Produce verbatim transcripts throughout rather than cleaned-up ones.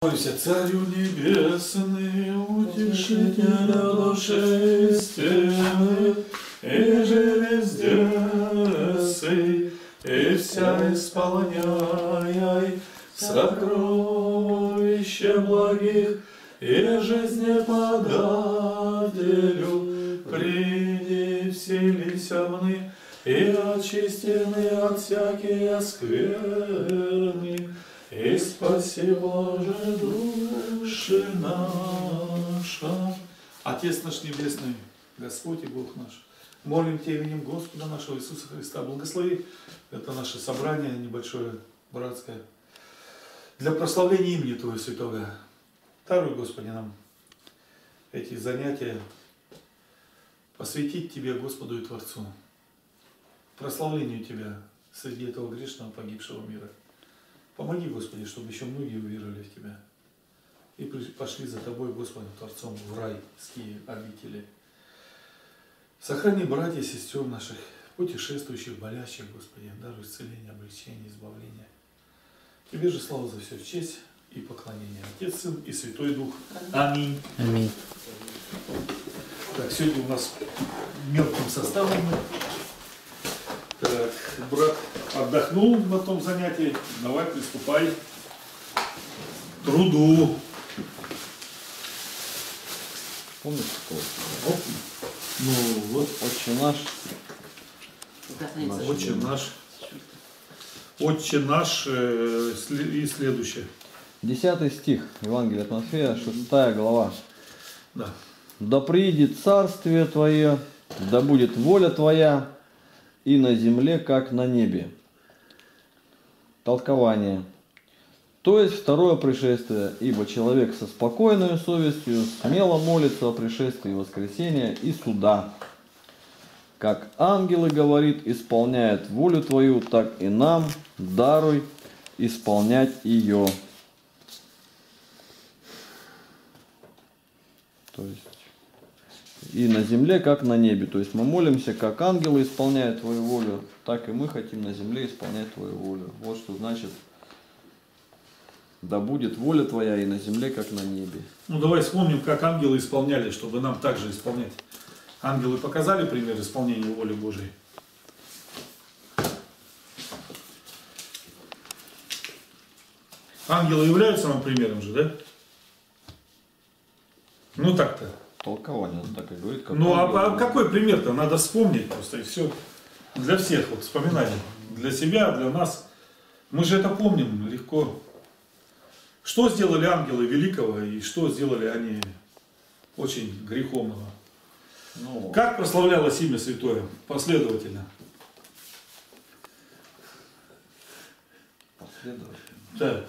Молимся Царю Небесный, Утешителя души истины, и же везде сый, и вся исполняй сокровища благих, и жизни подателю, приди вселися мны, и очистены от всякие скверны, и спаси, Боже, души наша. Отец наш Небесный, Господь и Бог наш, молим Тебя именем Господа нашего Иисуса Христа. Благослови это наше собрание небольшое, братское, для прославления имени Твоего Святого. Даруй, Господи, нам эти занятия посвятить Тебе, Господу и Творцу, прославлению Тебя среди этого грешного погибшего мира. Помоги, Господи, чтобы еще многие уверовали в Тебя и пошли за Тобой, Господи, Творцом, в райские обители. Сохрани братьев и сестер наших, путешествующих, болящих, Господи, даруй исцеление, облегчение, избавление. Тебе же слава за все, в честь и поклонение. Отец, Сын и Святой Дух. Аминь. Аминь. Так, сегодня у нас мелким составом. Так, брат отдохнул на том занятии, давай приступай к труду. Помните такого? Оп. Ну вот, Отче наш. Отче наш. Отче наш э, и следующее. Десятый стих, Евангелие от Матфея, шестая глава. Да. Да приидет царствие Твое, да будет воля Твоя, и на земле, как на небе. Толкование. То есть второе пришествие, ибо человек со спокойной совестью смело молится о пришествии воскресения и суда. Как ангелы, говорит, исполняют волю Твою, так и нам даруй исполнять ее. То есть и на земле, как на небе. То есть мы молимся, как ангелы исполняют Твою волю, так и мы хотим на земле исполнять Твою волю. Вот что значит, да будет воля Твоя и на земле, как на небе. Ну давай вспомним, как ангелы исполняли, чтобы нам также исполнять. Ангелы показали пример исполнения воли Божией. Ангелы являются нам примером же, да? Ну так-то. Толкование, так и говорит. Как ну ангелы. а, а какой пример-то? Надо вспомнить просто и все. Для всех вот вспоминание. Для себя, для нас. Мы же это помним легко. Что сделали ангелы великого и что сделали они очень греховного? Ну, как прославлялось имя Святое? Последовательно. Последовательно. Да.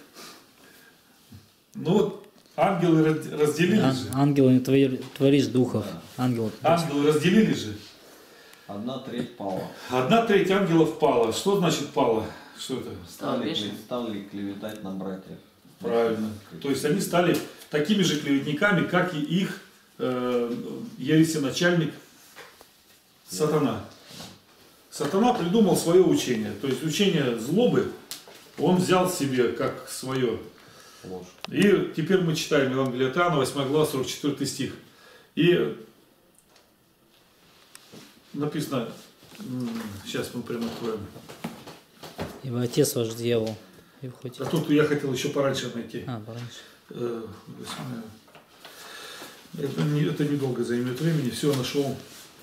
Ну вот ангелы разделились Ан- же. Ангелы не твори- творишь духов. Ангелы. Ангелы разделились же. Одна треть пала. Одна треть ангелов пала. Что значит пала? Что это? Стали, кле- стали клеветать на братьев. Правильно. То есть они стали такими же клеветниками, как и их э, ересеначальник Сатана. Сатана придумал свое учение. То есть учение злобы он взял себе как свое. Ложь. И теперь мы читаем Евангелие от Иоанна, восьмая глава, сорок четвёртый стих. И написано, сейчас мы прямо откроем. Ибо отец ваш дьявол. И хоть... А тут я хотел еще пораньше найти. А, пораньше. Э, Это, не, это недолго займет времени, все нашел.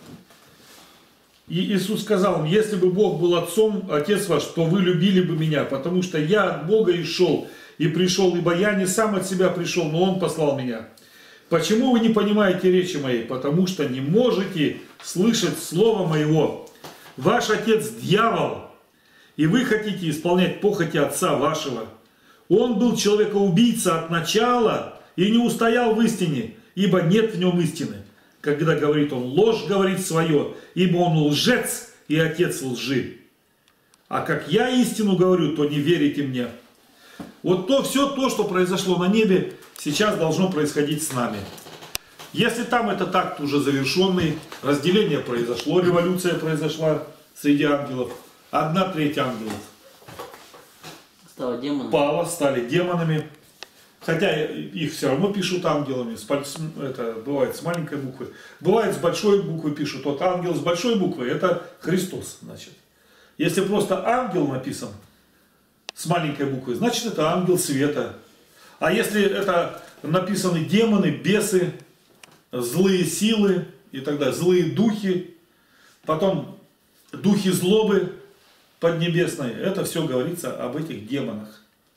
И Иисус сказал им, если бы Бог был отцом, отец ваш, то вы любили бы меня, потому что я от Бога и шел, и пришел, ибо я не сам от себя пришел, но Он послал меня. Почему вы не понимаете речи моей? Потому что не можете слышать слова моего. Ваш отец дьявол, и вы хотите исполнять похоти отца вашего. Он был человекоубийца от начала и не устоял в истине, ибо нет в нем истины. Когда говорит он ложь, говорит свое, ибо он лжец и отец лжи. А как я истину говорю, то не верите мне. Вот то все то, что произошло на небе, сейчас должно происходить с нами. Если там этот акт уже завершенный, разделение произошло, революция произошла среди ангелов, одна треть ангелов Стала демоном. пала, стали демонами, Хотя их все равно пишут ангелами, это бывает с маленькой буквы. Бывает с большой буквы пишут. Вот ангел с большой буквы это Христос, значит. Если просто ангел написан с маленькой буквы, значит это ангел света. А если это написаны демоны, бесы, злые силы и так далее, злые духи, потом духи злобы поднебесной, это все говорится об этих демонах.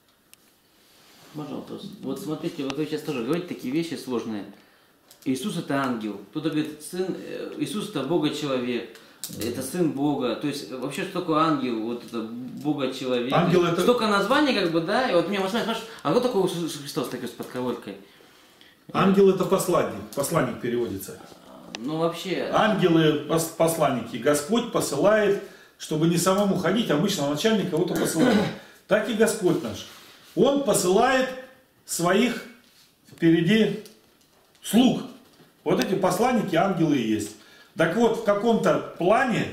Пожалуйста. Вот смотрите, вот вы сейчас тоже говорите такие вещи сложные. Иисус это ангел. Кто-то говорит, сын, Иисус это Бога-человек. Это сын Бога. То есть вообще что такое ангел? Вот это Бога-человек. Ангел это... Столько названий как бы, да? И вот меня спрашивают, а кто такой Иисус Христос такой с подкроволькой? Ангел это посланник. Посланник переводится. Ну вообще... Ангелы, посланники. Господь посылает, чтобы не самому ходить, обычно начальник кого-то посылает. Так и Господь наш. Он посылает своих впереди слуг. Вот эти посланники, ангелы и есть. Так вот, в каком-то плане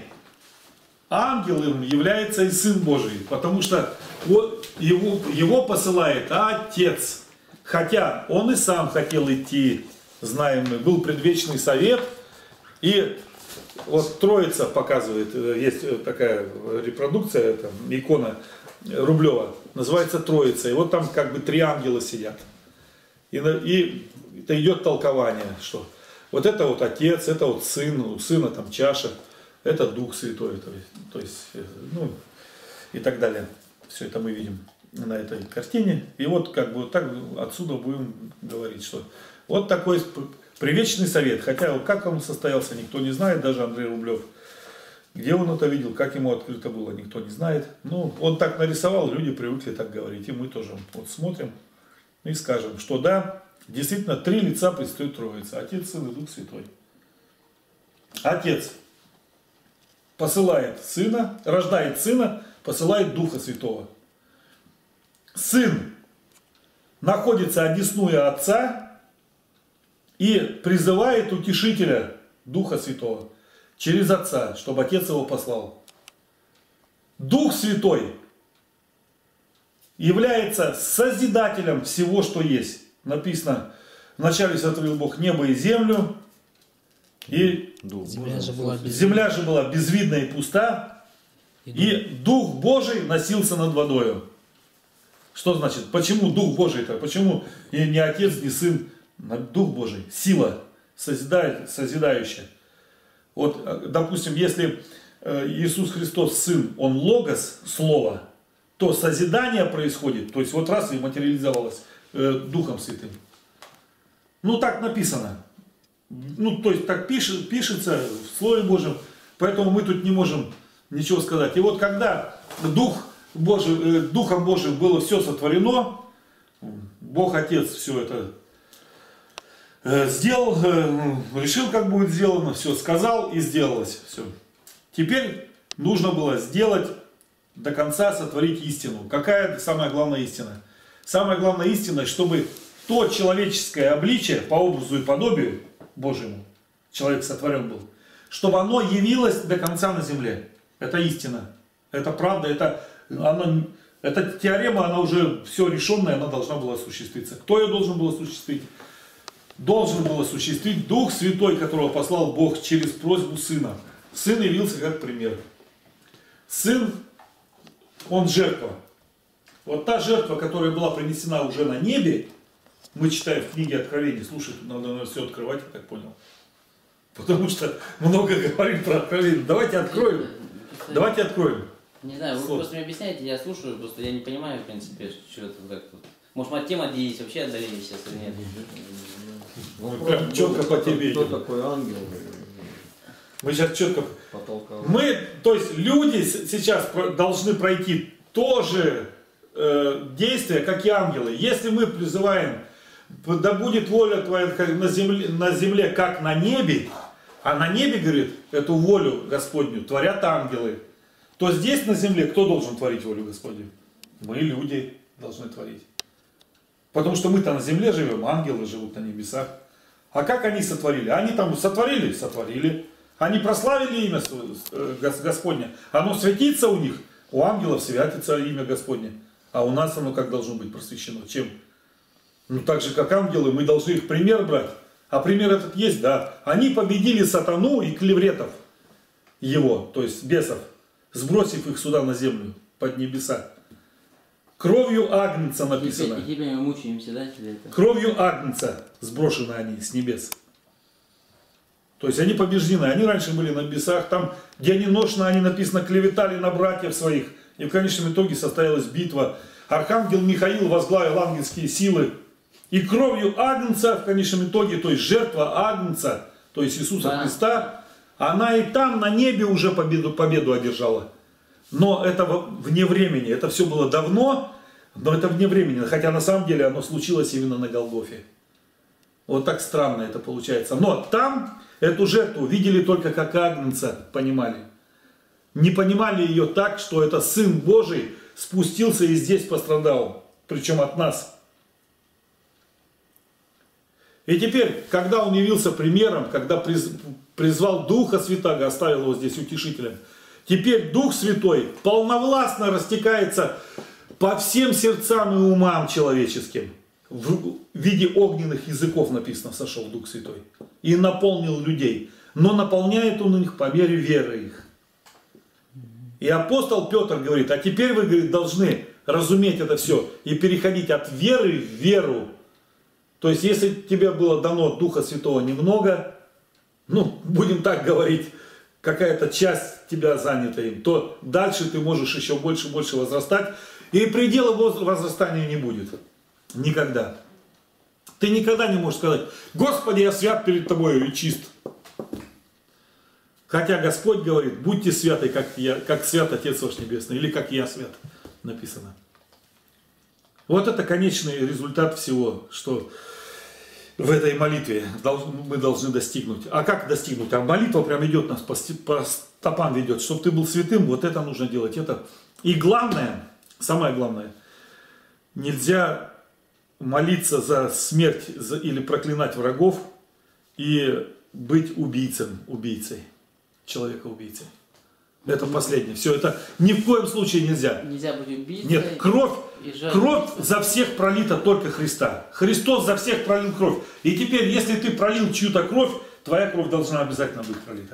ангелом является и Сын Божий. Потому что вот его, его посылает Отец. Хотя он и сам хотел идти, знаем мы, был предвечный совет. И вот Троица показывает, есть такая репродукция, это икона Рублева, называется Троица. И вот там как бы три ангела сидят. И, и это идет толкование, что вот это вот Отец, это вот Сын, у Сына там чаша, это Дух Святой, то есть, то есть ну, и так далее. Все это мы видим на этой картине. И вот как бы так отсюда будем говорить, что вот такой привечный совет. Хотя как он состоялся, никто не знает, даже Андрей Рублев. Где он это видел, как ему открыто было, никто не знает. Ну, он так нарисовал, люди привыкли так говорить. И мы тоже вот смотрим и скажем, что да, действительно, три лица предстоит Троица. Отец, Сын и Дух Святой. Отец посылает Сына, рождает Сына, посылает Духа Святого. Сын находится одесную Отца и призывает Утешителя Духа Святого через Отца, чтобы Отец его послал. Дух Святой является созидателем всего, что есть. Написано, вначале сотворил Бог небо и землю, и Земля же была безвидна. земля же была безвидна и пуста, и, и Дух Божий носился над водою. Что значит? Почему Дух Божий-то? Почему не Отец, не Сын, а Дух Божий? Сила созидающая. Вот, допустим, если Иисус Христос Сын, Он Логос, Слово, то созидание происходит, то есть вот раз и материализовалось э, Духом Святым. Ну так написано. Ну то есть так пишет, пишется в Слове Божьем, поэтому мы тут не можем ничего сказать. И вот когда Дух Божий, э, Духом Божьим было все сотворено, Бог Отец все это сделал, решил, как будет сделано, все сказал и сделалось все. Теперь нужно было сделать до конца, сотворить истину. Какая самая главная истина? Самая главная истина, чтобы то человеческое обличие по образу и подобию Божьему, человек сотворен был, чтобы оно явилось до конца на земле. Это истина, это правда, это, оно, эта теорема, она уже все решенная, она должна была осуществиться. Кто ее должен был осуществить? Должен был осуществить Дух Святой, которого послал Бог через просьбу Сына. Сын явился как пример. Сын, он жертва. Вот та жертва, которая была принесена уже на небе, мы читаем в книге Откровений. Слушай, тут надо, надо все открывать, я так понял. Потому что много говорим про Откровение. Давайте откроем. Давайте откроем. Не знаю, вы просто мне объясняете, я слушаю, просто я не понимаю, в принципе, что это как тут. Может, мы от темы отделились, вообще отдалились сейчас или нет? Прям четко по тебе. Кто такой ангел? Мы сейчас четко... Потолковали. Мы, то есть люди сейчас должны пройти то же э, действие, как и ангелы. Если мы призываем, да будет воля твоя на земле, на земле, как на небе, а на небе, говорит, эту волю Господню творят ангелы, то здесь на земле кто должен творить волю Господню? Мы, люди, должны творить. Потому что мы-то на земле живем, ангелы живут на небесах. А как они сотворили? Они там сотворили? Сотворили. Они прославили имя Господне. Оно светится у них. У ангелов святится имя Господне. А у нас оно как должно быть просвещено? Чем? Ну так же, как ангелы, мы должны их пример брать. А пример этот есть, да. Они победили сатану и клевретов его, то есть бесов, сбросив их сюда на землю, под небеса. Кровью Агнца написано. И теперь мы мучаемся, да, для этого? Кровью Агнца сброшены они с небес. То есть они побеждены. Они раньше были на небесах, там деноношно они, написано, клеветали на братьев своих. И в конечном итоге состоялась битва. Архангел Михаил возглавил ангельские силы. И кровью Агнца в конечном итоге, то есть жертва Агнца, то есть Иисуса Да. Христа, она и там на небе уже победу, победу одержала. Но это вне времени. Это все было давно, но это вне времени. Хотя на самом деле оно случилось именно на Голгофе. Вот так странно это получается. Но там эту жертву видели только как Агнца, понимали. Не понимали ее так, что это Сын Божий спустился и здесь пострадал. Причем от нас. И теперь, когда Он явился примером, когда приз, призвал Духа Святаго, оставил его здесь утешителем, теперь Дух Святой полновластно растекается по всем сердцам и умам человеческим. В виде огненных языков написано, сошел Дух Святой. И наполнил людей. Но наполняет Он их по мере веры их. И апостол Петр говорит, а теперь вы, говорит, должны разуметь это все и переходить от веры в веру. То есть, если тебе было дано Духа Святого немного, ну, будем так говорить, какая-то часть тебя занята им, то дальше ты можешь еще больше и больше возрастать, и предела возрастания не будет. Никогда. Ты никогда не можешь сказать, Господи, я свят перед Тобой и чист. Хотя Господь говорит, будьте святы, как, я, как свят Отец ваш Небесный, или как я свят, написано. Вот это конечный результат всего, что в этой молитве мы должны достигнуть. А как достигнуть? А молитва прям идет нас, по стопам ведет. Чтобы ты был святым, вот это нужно делать. Это. И главное, самое главное, нельзя молиться за смерть за, или проклинать врагов и быть убийцем, убийцей, человека-убийцей. Это последнее. Все это ни в коем случае нельзя. Нельзя быть убийцей. Нет, кровь, и жаль. кровь за всех пролита только Христа. Христос за всех пролил кровь. И теперь, если ты пролил чью-то кровь, твоя кровь должна обязательно быть пролита.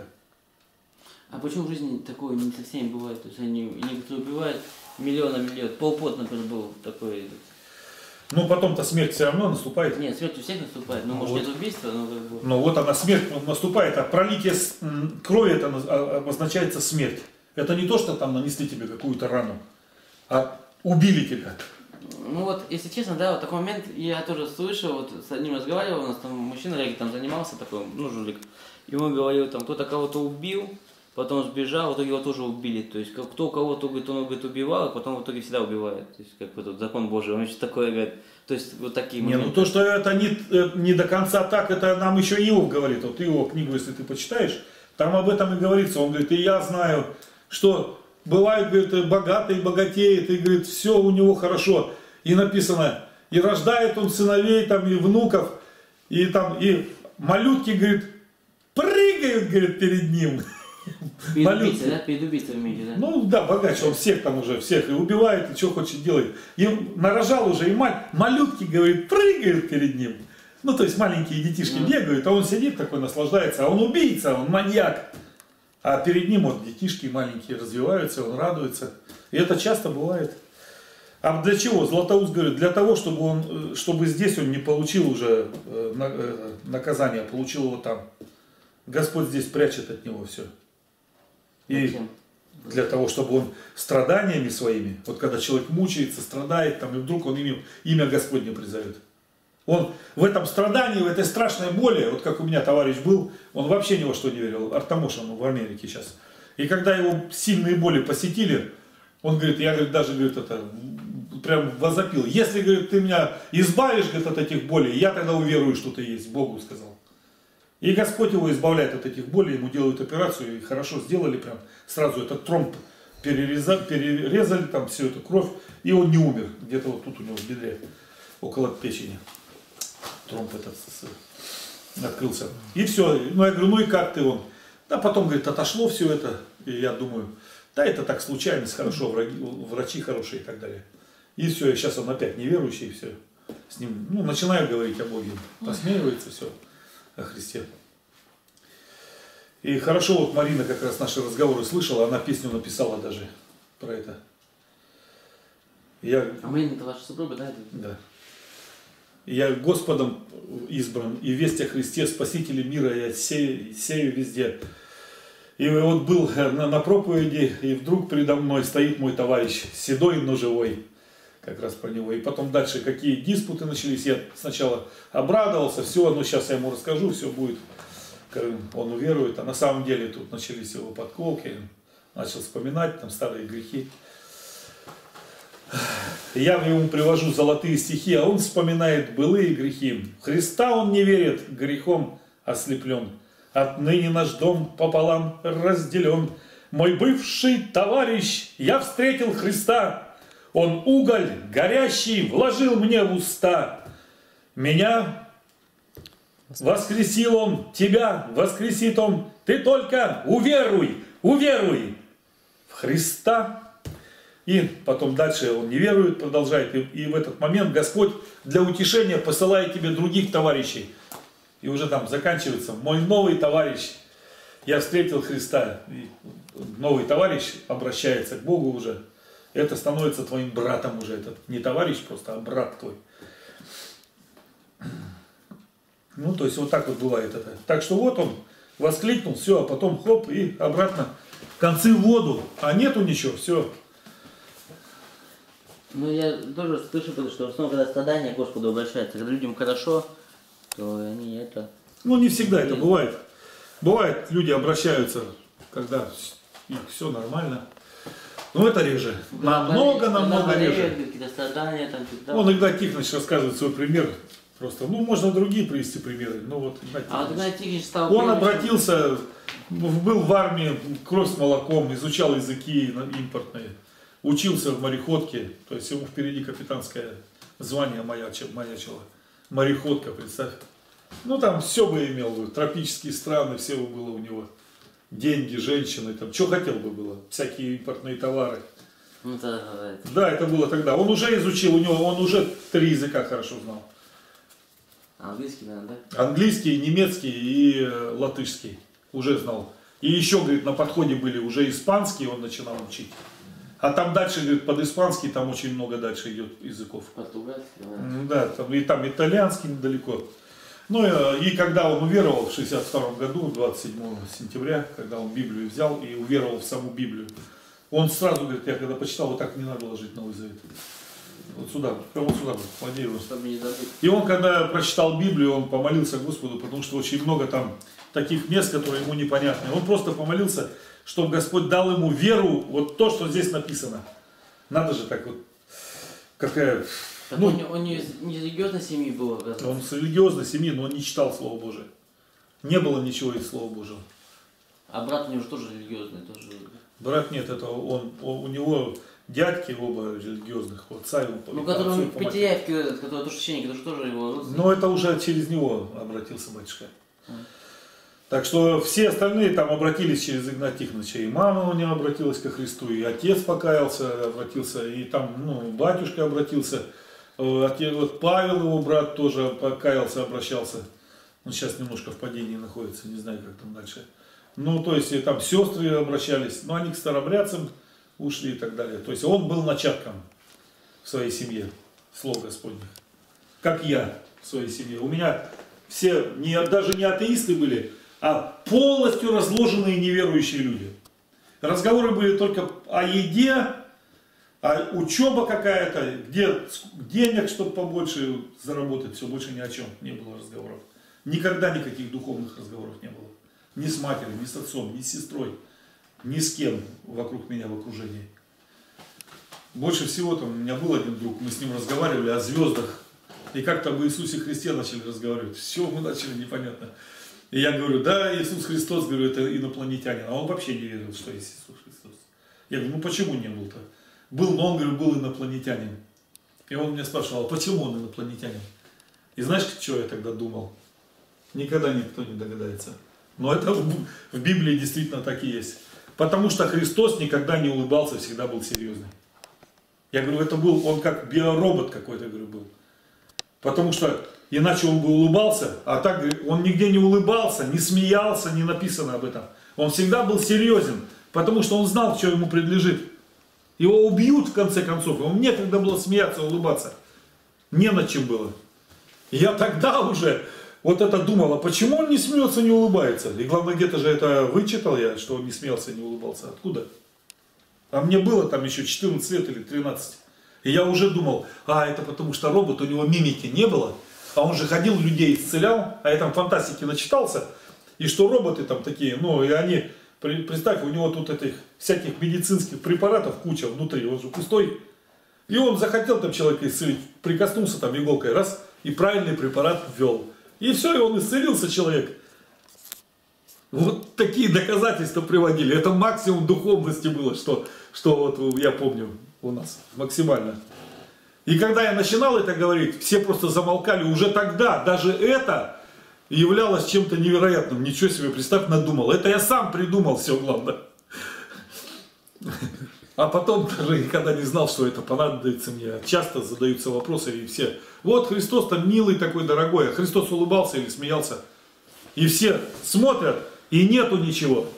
А почему в жизни такое не со всеми бывает? То есть они некоторые убивают миллионами лет. Пол Пот, например, был такой. Но потом-то смерть все равно наступает. Нет, смерть у всех наступает. Ну, Ну, может, вот. нет убийства, но как бы. Но вот она, смерть наступает, а пролитие с- м, крови это наз- а- обозначается смерть. Это не то, что там нанесли тебе какую-то рану, а убили тебя. Ну вот, если честно, да, вот такой момент я тоже слышал, вот с одним разговаривал, у нас там мужчина Олег там занимался такой, ну, жулик, и он говорил, там, кто-то кого-то убил, потом сбежал, в итоге его тоже убили, то есть, как- кто кого-то, говорит, он, говорит, убивал, а потом в итоге всегда убивает, то есть, как бы тут закон Божий, он еще такое говорит, то есть, вот такие Не, ну моменты. то, что это не, э, не до конца так, это нам еще Иов говорит. Вот Иов книгу, если ты почитаешь, там об этом и говорится. Он говорит, и я знаю, что бывает, говорит, богатый богатеет, и говорит, все у него хорошо. И написано, и рождает он сыновей, там, и внуков, и там, и малютки, говорит, прыгают, говорит, перед ним. Перед малютки. убийцей, да, перед убийцей имеете, да? Ну да, богач, он всех там уже, всех и убивает, и что хочет делает. И нарожал уже, и мать, малютки, говорит, прыгают перед ним. Ну, то есть маленькие детишки Mm. бегают, а он сидит такой, наслаждается, а он убийца, он маньяк. А перед ним вот детишки маленькие развиваются, он радуется. И это часто бывает. А для чего? Златоуст говорит, для того, чтобы он, чтобы здесь он не получил уже э, на- э, наказание, а получил его там. Господь здесь прячет от него все. И Зачем? для того, чтобы он страданиями своими, вот когда человек мучается, страдает, там, и вдруг он имя, имя Господне призовет. Он в этом страдании, в этой страшной боли, вот как у меня товарищ был, он вообще ни во что не верил, Артамош, он в Америке сейчас. И когда его сильные боли посетили, он говорит, я говорит, даже говорит, это, прям возопил, если, говорит, ты меня избавишь, говорит, от этих болей, я тогда уверую, что ты есть, Богу сказал. И Господь его избавляет от этих болей, ему делают операцию, и хорошо сделали, прям сразу этот тромб перерезали, перерезали там всю эту кровь, и он не умер, где-то вот тут у него в бедре, около печени. Тромб этот открылся. И все. Ну, я говорю, ну и как ты он? Да, потом, говорит, отошло все это, и я думаю, да, это так случайность, хорошо, враги, врачи хорошие и так далее. И все, и сейчас он опять неверующий, и все. с ним, ну, начинаю говорить о Боге, посмеивается все о Христе. И хорошо, вот Марина как раз наши разговоры слышала, она песню написала даже про это. Я... А Марина, это ваша супруга, да? Да. Я Господом избран, и весть о Христе, Спасителе мира, я сею, сею везде. И вот был на, на проповеди, и вдруг передо мной стоит мой товарищ, седой, но живой. Как раз про него. И потом дальше какие диспуты начались. Я сначала обрадовался, все, ну сейчас я ему расскажу, все будет. Он уверует. А на самом деле тут начались его подколки. Начал вспоминать там старые грехи. Я ему привожу золотые стихи, а он вспоминает былые грехи. Христа он не верит, грехом ослеплен. Отныне наш дом пополам разделен. Мой бывший товарищ, я встретил Христа. Он уголь горящий вложил мне в уста. Меня воскресил он, тебя воскресит он. Ты только уверуй, уверуй в Христа. И потом дальше он не верует, продолжает. И, и в этот момент Господь для утешения посылает тебе других товарищей. И уже там заканчивается. Мой новый товарищ, я встретил Христа. И новый товарищ обращается к Богу уже. Это становится твоим братом уже. Это не товарищ просто, а брат твой. Ну, то есть вот так вот бывает это. Так что вот он воскликнул, все, а потом хоп, и обратно концы в воду. А нету ничего, все. Ну, я тоже слышу, потому что в основном, когда страдания к Господу обращаются, когда людям хорошо, то они это... Ну, не всегда это бывает. Бывает, люди обращаются, когда их все нормально. Но это реже. Намного, намного реже. Какие-то страдания там, всегда. Он Игнат Тихонович рассказывает свой пример. Просто, ну, можно другие привести примеры. Ну, вот, а вот Игнат Тихонович стал... Он обратился, был в армии, кровь с молоком, изучал языки импортные. Учился в мореходке, то есть ему впереди капитанское звание маячило. Мореходка, представь. Ну там все бы имел, тропические страны, все бы было у него. Деньги, женщины, там, что хотел бы было, всякие импортные товары. Ну, да, да, да, это было тогда. Он уже изучил, у него, он уже три языка хорошо знал. Английский, наверное, да? Английский, немецкий и э, латышский уже знал. И еще, говорит, на подходе были уже испанский, он начинал учить. А там дальше, говорит, под испанский, там очень много дальше идет языков. Португальский, да. Да, там, и там итальянский недалеко. Ну и когда он уверовал в шестьдесят втором году, двадцать седьмого сентября, когда он Библию взял и уверовал в саму Библию, он сразу говорит, я когда почитал, вот так не надо было жить Новый Завет. Вот сюда, прямо вот сюда, Владимир. Чтобы не забыть. И он, когда прочитал Библию, он помолился Господу, потому что очень много там таких мест, которые ему непонятны. Он просто помолился, чтобы Господь дал ему веру, вот то, что здесь написано. Надо же так вот, какая... Так ну, он, он не из не религиозной семьи был, оказывается. Он с религиозной семьи, но он не читал Слово Божие. Не было ничего из Слова Божьего. А брат у него же тоже религиозный, тоже... Брат нет, это он, он у него дядьки оба религиозных, отца его. Ну, который он в Петяевке, который тоже священник, это же тоже его родственник. Но это уже через него обратился батюшка. Mm. Так что все остальные там обратились через Игната Тихоновича. И мама у него обратилась ко Христу, и отец покаялся, обратился, и там, ну, батюшка обратился. Отец, вот Павел, его брат, тоже покаялся, обращался. Он сейчас немножко в падении находится, не знаю, как там дальше. Ну, то есть, и там сестры обращались, но они к старобрядцам ушли и так далее. То есть, он был начатком в своей семье слов Господних. Как я в своей семье. У меня все, не, даже не атеисты были, а полностью разложенные неверующие люди. Разговоры были только о еде, а учеба какая-то, где денег, чтобы побольше заработать, все, больше ни о чем не было разговоров. Никогда никаких духовных разговоров не было. Ни с матерью, ни с отцом, ни с сестрой, ни с кем вокруг меня в окружении. Больше всего там у меня был один друг, мы с ним разговаривали о звездах. И как-то об Иисусе Христе начали разговаривать. Все, мы начали непонятно. И я говорю, да, Иисус Христос, говорю, это инопланетянин. А он вообще не верил, что есть Иисус Христос. Я говорю, ну почему не был-то? Был, но он, говорю, был инопланетянин. И он меня спрашивал, а почему он инопланетянин? И знаешь, что я тогда думал? Никогда никто не догадается. Но это в Библии действительно так и есть. Потому что Христос никогда не улыбался, всегда был серьезный. Я говорю, это был, он как биоробот какой-то, говорю, был. Потому что иначе он бы улыбался, а так он нигде не улыбался, не смеялся, не написано об этом. Он всегда был серьезен, потому что он знал, что ему принадлежит. Его убьют в конце концов, ему некогда было смеяться, улыбаться. Не над чем было. Я тогда уже вот это думал, а почему он не смеется, не улыбается? И главное, где-то же это вычитал я, что он не смеялся, не улыбался. Откуда? А мне было там еще четырнадцать лет или тринадцать. И я уже думал, а это потому что робот, у него мимики не было. А он же ходил, людей исцелял, а я там фантастики начитался. И что роботы там такие, ну и они, представь, у него тут этих всяких медицинских препаратов куча внутри, он же пустой. И он захотел там человека исцелить, прикоснулся там иголкой, раз, и правильный препарат ввел. И все, и он исцелился, человек. Вот такие доказательства приводили. Это максимум духовности было, что, что вот я помню у нас максимально. И когда я начинал это говорить, все просто замолкали. Уже тогда даже это являлось чем-то невероятным. Ничего себе, представь, надумал. Это я сам придумал все, главное. А потом даже никогда не знал, что это понадобится мне. Часто задаются вопросы, и все. Вот Христос там милый такой, дорогой. А Христос улыбался или смеялся. И все смотрят, и нету ничего.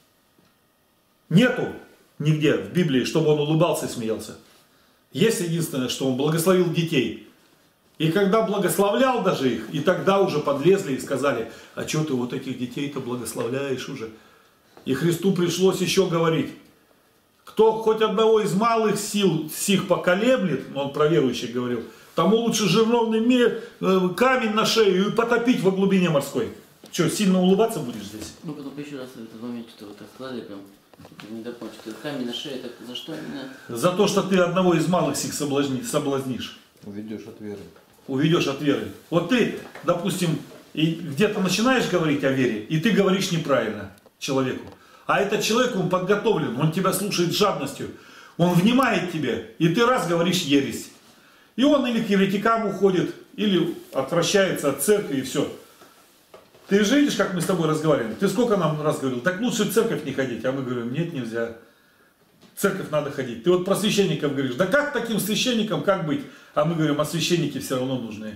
Нету нигде в Библии, чтобы он улыбался и смеялся. Есть единственное, что он благословил детей. И когда благословлял даже их, и тогда уже подлезли и сказали, а что ты вот этих детей-то благословляешь уже? И Христу пришлось еще говорить. Кто хоть одного из малых сил сих поколеблет, он про верующих говорил, тому лучше жерновный мир, камень на шею и потопить во глубине морской. Что, сильно улыбаться будешь здесь? Ну, потом еще раз в этот момент, что вы так сказали, прям не докончил. Камень на шее, так за что именно? За то, что ты одного из малых сих соблазни, соблазнишь. Уведешь от веры. Уведешь от веры. Вот ты, допустим, и где-то начинаешь говорить о вере, и ты говоришь неправильно человеку. А этот человек, он подготовлен, он тебя слушает с жадностью. Он внимает тебе, и ты раз говоришь ересь. И он или к еретикам уходит, или отвращается от церкви, и все. Ты же видишь, как мы с тобой разговариваем? Ты сколько нам раз говорил? Так лучше в церковь не ходить. А мы говорим, нет, нельзя. В церковь надо ходить. Ты вот про священников говоришь. Да как таким священникам, как быть? А мы говорим, а священники все равно нужны.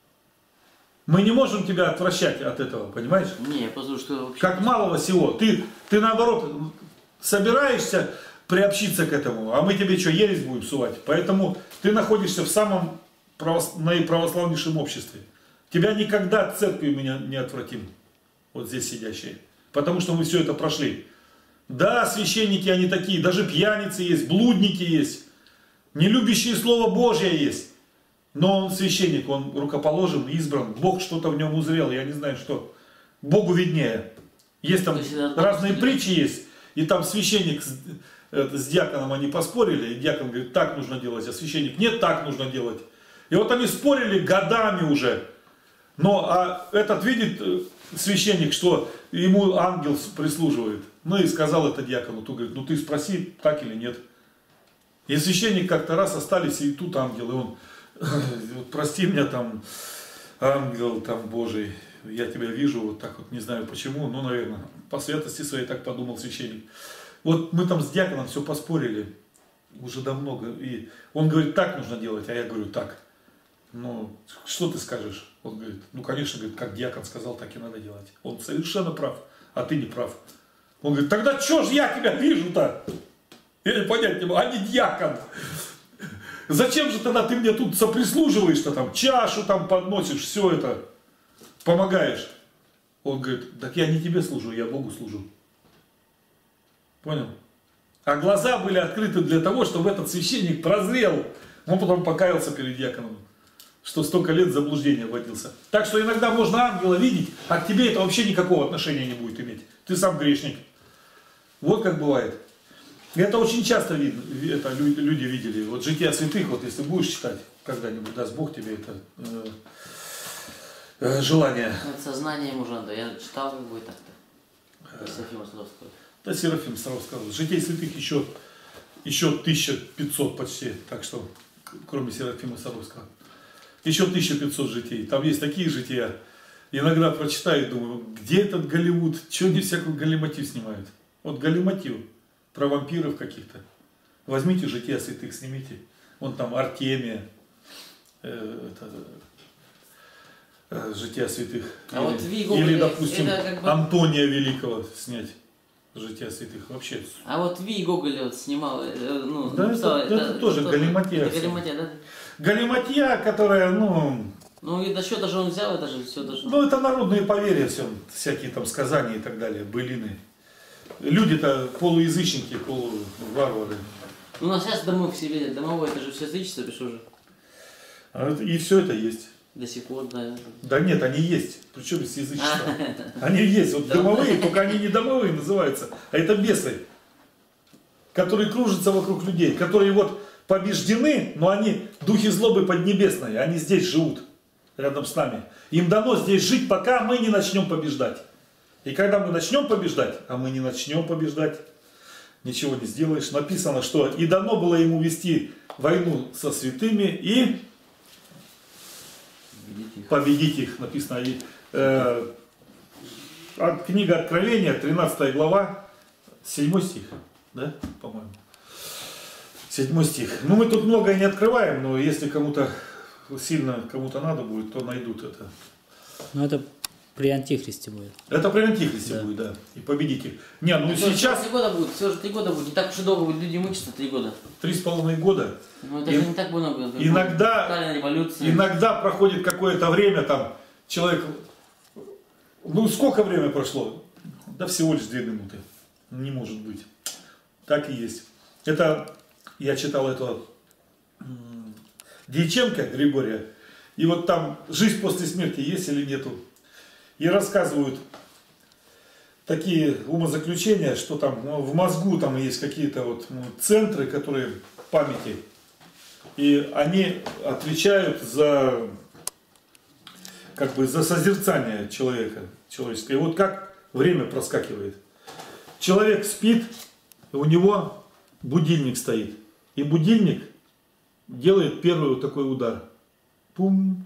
Мы не можем тебя отвращать от этого, понимаешь? Не, я просто что вообще... Как малого сего. Ты, ты наоборот собираешься приобщиться к этому, а мы тебе что, ересь будем сувать? Поэтому ты находишься в самом правос... наиправославнейшем обществе. Тебя никогда от церкви меня не отвратим. Вот здесь сидящие. Потому что мы все это прошли. Да, священники они такие, даже пьяницы есть, блудники есть, не любящие Слово Божье есть. Но он священник, он рукоположен, избран, Бог что-то в нем узрел, я не знаю что. Богу виднее. Есть там разные притчи есть, и там священник с, это, с диаконом они поспорили, и диакон говорит, так нужно делать, а священник, нет, так нужно делать. И вот они спорили годами уже. Но а этот видит священник, что ему ангел прислуживает. Ну и сказал это диакону, то говорит, ну ты спроси, так или нет. И священник как-то раз остались, и тут ангел, и он, вот прости меня там, ангел там Божий, я тебя вижу, вот так вот, не знаю почему, но, наверное, по святости своей так подумал священник. Вот мы там с диаконом все поспорили, уже давно, и он говорит, так нужно делать, а я говорю, так. Ну, что ты скажешь? Он говорит, ну, конечно, говорит, как диакон сказал, так и надо делать. Он совершенно прав, а ты не прав. Он говорит, тогда что ж я тебя вижу-то? Я не понять не могу, а не диакон. Зачем же тогда ты мне тут соприслуживаешь-то там, чашу там подносишь, все это, помогаешь? Он говорит, так я не тебе служу, я Богу служу. Понял? А глаза были открыты для того, чтобы этот священник прозрел. Он потом покаялся перед диаконом, что столько лет заблуждения вводился. Так что иногда можно ангела видеть, а к тебе это вообще никакого отношения не будет иметь. Ты сам грешник. Вот как бывает. Это очень часто видно, это люди видели. Вот жития святых, вот если будешь читать, когда-нибудь даст Бог тебе это э, э, желание. Над сознанием уже, да, я читал как бы так-то. Серафима Саровского. Да, Серафим Саровского. Житей святых еще, еще тысяча пятьсот почти, так что, кроме Серафима Саровского. Еще тысяча пятьсот житий. Там есть такие жития. Иногда прочитаю и думаю, где этот Голливуд? Чего они всякую галиматью снимают? Вот галиматью. Про вампиров каких-то. Возьмите жития святых, снимите. Вон там Артемия. Э, это, э, «Жития святых». А или, вот вы Гоголь, или, допустим, это как бы- Антония Великого снять. «Жития святых». Вообще. А вот Ви Гоголь вот снимал, э, ну, Да, написал, это- это тоже галиматья Это всё. галиматья, да? Галиматья, которая, ну, Ну и до счета же он взял, это же все должно. ну это народные поверья, все, всякие там сказания и так далее, былины. Люди-то полуязычники, полуварвары. Ну, у нас сейчас домов все видят, домовое, это же все язычество, пишу же. А это- И все это есть. До сих пор, да. Да нет, они есть. Причем без язычества. Они есть. Вот домовые, только они не домовые называются, а это бесы, которые кружатся вокруг людей, которые вот побеждены, но они духи злобы поднебесные, они здесь живут, рядом с нами. Им дано здесь жить, пока мы не начнем побеждать. И когда мы начнем побеждать, а мы не начнем побеждать, ничего не сделаешь. Написано, что и дано было ему вести войну со святыми и победить их, написано. И, э, от, книга Откровения, тринадцатая глава, седьмой стих, да, по-моему. Седьмой стих. Ну, мы тут многое не открываем, но если кому-то сильно кому-то надо будет, то найдут это. Ну это при Антихристе будет. Это при Антихристе Да. будет, да. И победить их. Не, ну Всё же сейчас три года будет, все же три года будет. Не так уж и долго будет, люди мучатся три года. три с половиной года. Ну это И- же не так много. иногда- Сталин, революция. Иногда проходит какое-то время, там, человек, ну сколько время прошло? Да всего лишь две минуты. Не может быть. Так и есть. Это, я читал этого м, Дьяченко Григория, и вот там жизнь после смерти есть или нету. И рассказывают такие умозаключения, что там ну, в мозгу там есть какие-то вот ну, центры, которые памяти, и они отвечают за как бы за созерцание человека, человеческое. И вот как время проскакивает. Человек спит, и у него будильник стоит. И будильник делает первый вот такой удар. Пум.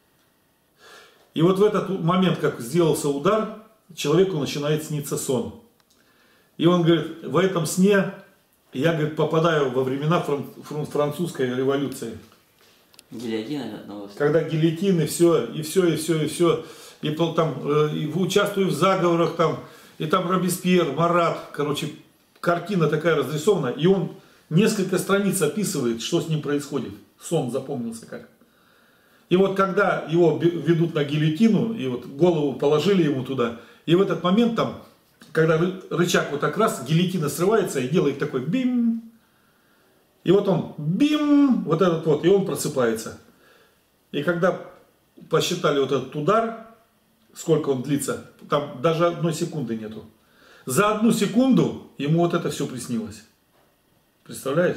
И вот в этот момент, как сделался удар, человеку начинает сниться сон. И он говорит, в этом сне я, говорит, попадаю во времена фран- фран- французской революции. Гильотина одного. Когда гильотины, все, и все, и все, и все. И пол- там э, и участвую в заговорах, там, и там Робеспьер, Марат, короче, картина такая разрисована. И он несколько страниц описывает, что с ним происходит. Сон запомнился как. И вот когда его бе- ведут на гильотину, и вот голову положили ему туда, и в этот момент там, когда ры- рычаг вот так раз, гильотина срывается и делает такой бим. И вот он бим, вот этот вот, и он просыпается. И когда посчитали вот этот удар, сколько он длится, там даже одной секунды нету. За одну секунду ему вот это все приснилось. Представляешь?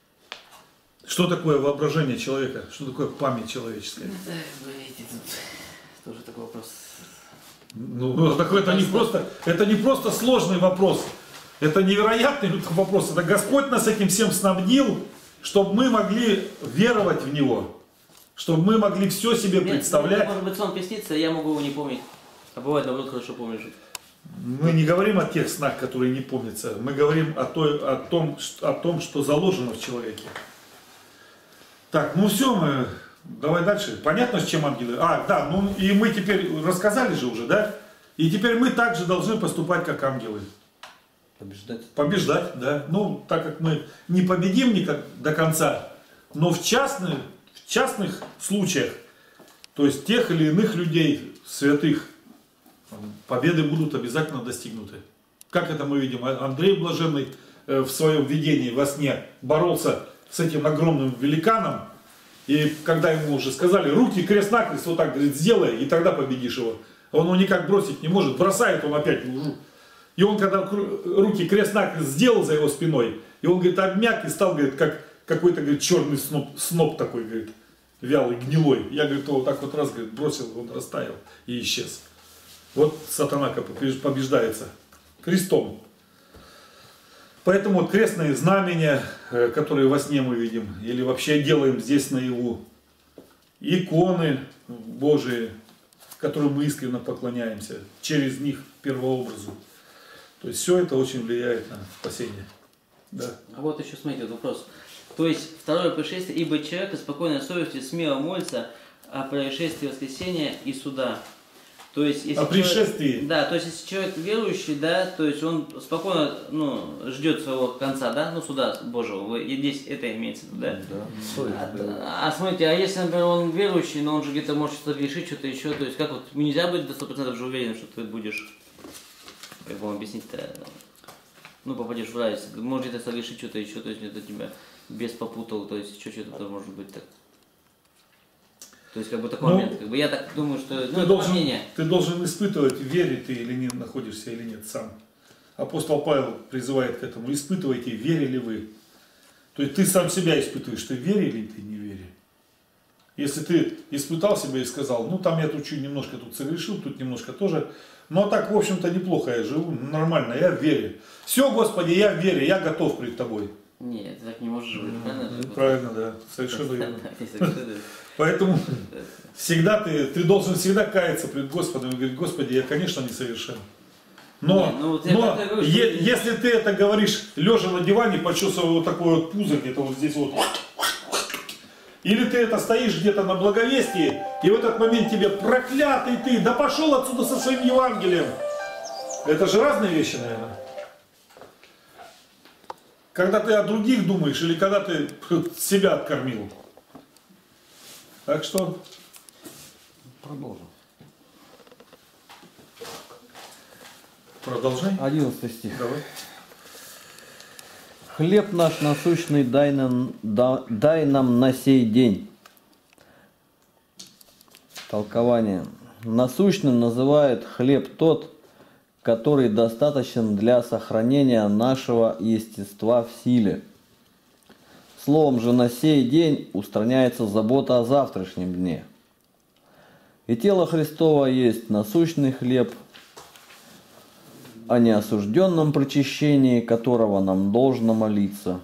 Что такое воображение человека? Что такое память человеческая? Да, вы видите, тут тоже такой вопрос. Ну, так это не просто, это не просто сложный вопрос. Это невероятный вопрос. Это Господь нас этим всем снабдил, чтобы мы могли веровать в Него. Чтобы мы могли все себе Нет, представлять. Может быть, сон приснится, я могу его не помнить. А бывает, наоборот, хорошо помнишь. Мы не говорим о тех снах, которые не помнятся. Мы говорим о, той, о, том, о том, что заложено в человеке. Так, ну все, мы... Давай дальше. Понятно, с чем ангелы? А, да, ну и мы теперь рассказали же уже, да? И теперь мы также должны поступать, как ангелы. Побеждать. Побеждать, да. Ну, так как мы не победим никак до конца, но в частных, в частных случаях, то есть тех или иных людей, святых, победы будут обязательно достигнуты. Как это мы видим? Андрей Блаженный э, в своем видении во сне боролся с этим огромным великаном, и когда ему уже сказали, руки крест-накрест, вот так, говорит, сделай, и тогда победишь его. Он его никак бросить не может, бросает он опять в лужу. И он, когда руки крест-накрест сделал за его спиной, и он, говорит, обмяк и стал, говорит, как какой-то, говорит, черный сноп, сноп такой, говорит, вялый, гнилой. Я, говорит, его вот так вот раз, говорит, бросил, он растаял и исчез. Вот сатана побеждается крестом. Поэтому вот крестные знамения, которые во сне мы видим, или вообще делаем здесь наяву, иконы Божии, которым мы искренне поклоняемся, через них первообразу. То есть все это очень влияет на спасение. Да. А вот еще, смотрите, вот вопрос. То есть, второе пришествие, ибо человек со спокойной совестью смело молится о происшествии воскресения и суда. То есть, если О пришествии. Человек, да, то есть если человек верующий, да, то есть он спокойно, ну, ждет своего конца, да, ну, суда Божьего. И здесь это имеется в виду, да? А, а смотрите, а если, например, он верующий, но он же где-то может что-то грешить, что-то еще, то есть как вот нельзя быть до сто процентов же уверен, что ты будешь, как вам объяснить-то, ну, попадешь в рай, может где-то согрешить что-то еще, то есть это тебя бес попутал, то есть еще что-то может быть так. То есть, как бы такой Ну, момент. Как бы я так думаю, что ну, Ты это должен, мнение. ты должен испытывать, верить ты или не находишься или нет сам. Апостол Павел призывает к этому. Испытывайте, верили вы. То есть ты сам себя испытываешь, ты верили или ты не верил. Если ты испытал себя и сказал, ну там я тут чуть немножко тут согрешил, тут немножко тоже. Но так, в общем-то, неплохо я живу, нормально, я верю. Все, Господи, я верю, я готов пред Тобой. Нет, ты так не можешь жить, правильно? Ну, правильно, да, совершенно верно. Поэтому всегда ты, ты должен всегда каяться пред Господом и говорить, Господи, я, конечно, несовершен. Но, Не, ну вот я но говорю, что е- ты- если ты это говоришь, лежа на диване, почувствовав вот такое вот пузо где-то вот здесь вот, или ты это стоишь где-то на благовестии, и в этот момент тебе проклятый ты, да пошел отсюда со своим Евангелием. Это же разные вещи, наверное. Когда ты о других думаешь, или когда ты себя откормил. Так что... Продолжим. Продолжай. Одиннадцатый стих. Давай. Хлеб наш насущный дай нам, да- дай нам на сей день. Толкование. Насущным называет хлеб тот, который достаточен для сохранения нашего естества в силе. Словом же на сей день устраняется забота о завтрашнем дне. И тело Христово есть насущный хлеб, о неосужденном причащении которого нам должно молиться.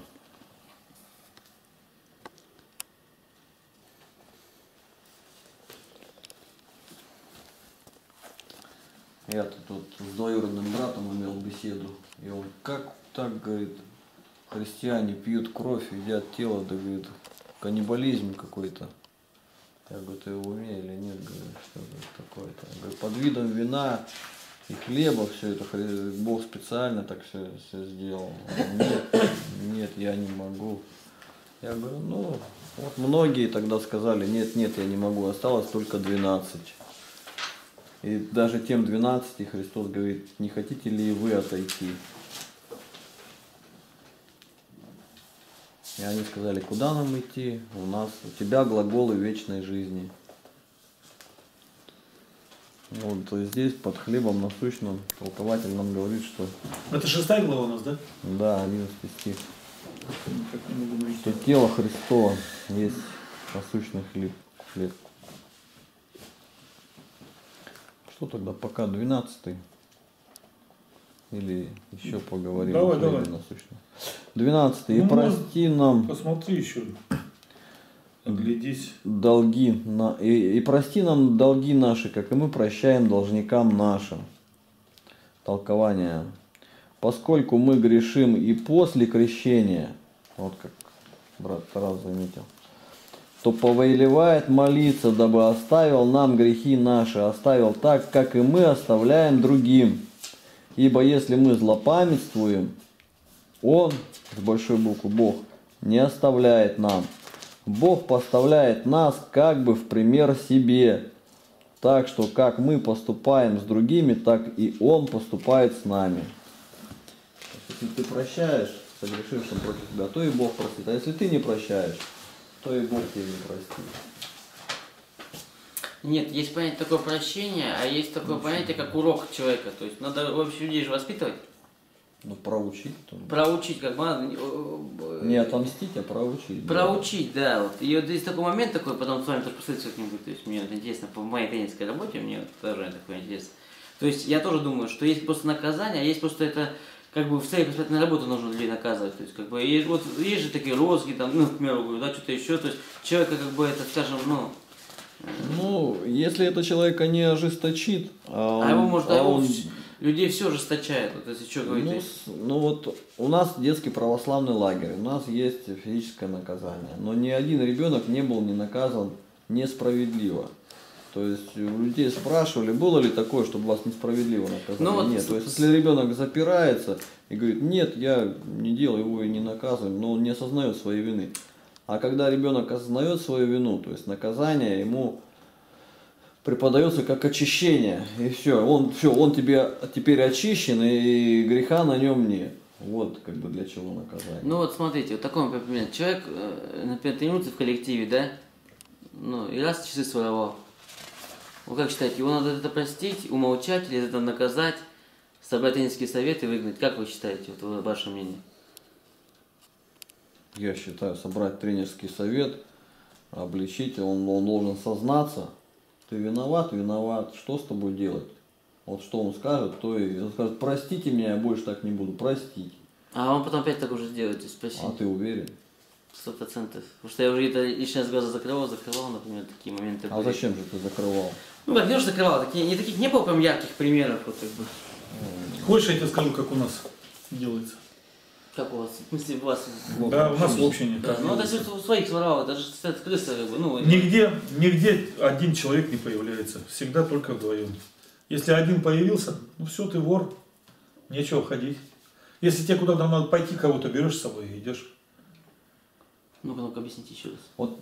Я тут вот с двоюродным братом имел беседу, и он как так, говорит, христиане пьют кровь, едят тело, да, говорит, каннибализм какой-то. Я говорю, ты в уме или нет, говорю, что это такое-то? Я говорю, под видом вина и хлеба все это Бог специально так все, все сделал. Нет, нет, я не могу. Я говорю, ну, вот многие тогда сказали, нет, нет, я не могу, осталось только двенадцать. И даже тем двенадцати Христос говорит, не хотите ли вы отойти? И они сказали, куда нам идти? У нас, у тебя глаголы вечной жизни. Вот то есть здесь под хлебом насущным толкователь нам говорит, что... Это шестая глава у нас, да? Да, одиннадцатый стих. Как не могу найти. Что тело Христова есть насущный хлеб. хлеб. Что тогда пока двенадцатый? Или еще поговорим Давай, о хлебе давай. насущном? двенадцатый. И Ну, прости нам Посмотри еще. Оглядись. долги на, и, и прости нам долги наши, как и мы прощаем должникам нашим. Толкование. Поскольку мы грешим и после крещения, вот как брат Тарас заметил, то повелевает молиться, дабы оставил нам грехи наши, оставил так, как и мы оставляем другим. Ибо если мы злопамятствуем, Он, с большой буквы Бог, не оставляет нам. Бог поставляет нас как бы в пример себе. Так что как мы поступаем с другими, так и Он поступает с нами. Если ты прощаешь согрешившим против тебя, то и Бог простит. А если ты не прощаешь, то и Бог тебе не простит. Нет, есть понятие такое прощение, а есть такое понятие, как урок человека. То есть надо вообще людей же воспитывать, Ну, проучить. то- проучить, как бы надо. Не отомстить, а проучить. да. Проучить, да. Вот. И вот здесь такой момент такой, потом с вами тоже посмотрите как-нибудь. То есть мне вот интересно, по моей тренерской работе, мне вот тоже такое интересно. То есть я тоже думаю, что есть просто наказание, а есть просто это, как бы в целях воспитательной работы нужно людей наказывать. То есть, как бы, есть, вот, есть же такие розги, там, ну, к примеру, говорю, да, что-то еще. То есть человека, как бы, это, скажем, ну, Ну, если это человека не ожесточит, а, он, а его может, а а его он- вс- людей все ожесточает. Вот если что говорить. то ну, есть. с- ну вот у нас детский православный лагерь, у нас есть физическое наказание, но ни один ребенок не был не наказан несправедливо. То есть у людей спрашивали, было ли такое, чтобы вас несправедливо наказали? Ну, вот нет. с... То есть если ребенок запирается и говорит, нет, я не делал его и не наказываем, но он не осознает своей вины. А когда ребенок осознает свою вину, то есть наказание ему преподается как очищение, и все, он, все, он тебе теперь очищен, и греха на нем нет. Вот как бы для чего наказание. Ну вот смотрите, вот такой, например, человек, например, тренируется в коллективе, да, ну и раз часы своровал. Вы как считаете, его надо это простить, умолчать или это наказать, собрать тренерский совет и выгнать? Как вы считаете, вот ваше мнение? Я считаю, собрать тренерский совет, обличить, он, он должен сознаться. Ты виноват, виноват, что с тобой делать? Вот что он скажет, то и он скажет, простите меня, я больше так не буду, простить. А он потом опять так уже сделает, спросите. А ты уверен? Сто процентов. Потому что я уже это лишний раз глаза закрывал, закрывал, например, такие моменты. А были. зачем же ты закрывал? Ну как, не уже закрывал, такие, не таких не было прям ярких примеров, вот как бы. Хочешь, я тебе скажу, как у нас делается? Как у вас? В смысле, у вас? Да, у нас вообще не Да, так. ну это если у своих своровал, даже кстати, крыса, как бы, ну. Нигде, нигде один человек не появляется. Всегда только вдвоем. Если один появился, ну все, ты вор. Нечего ходить. Если тебе куда-то надо пойти, кого-то берешь с собой и идешь. Ну-ка, ну-ка, объясните еще раз. Вот,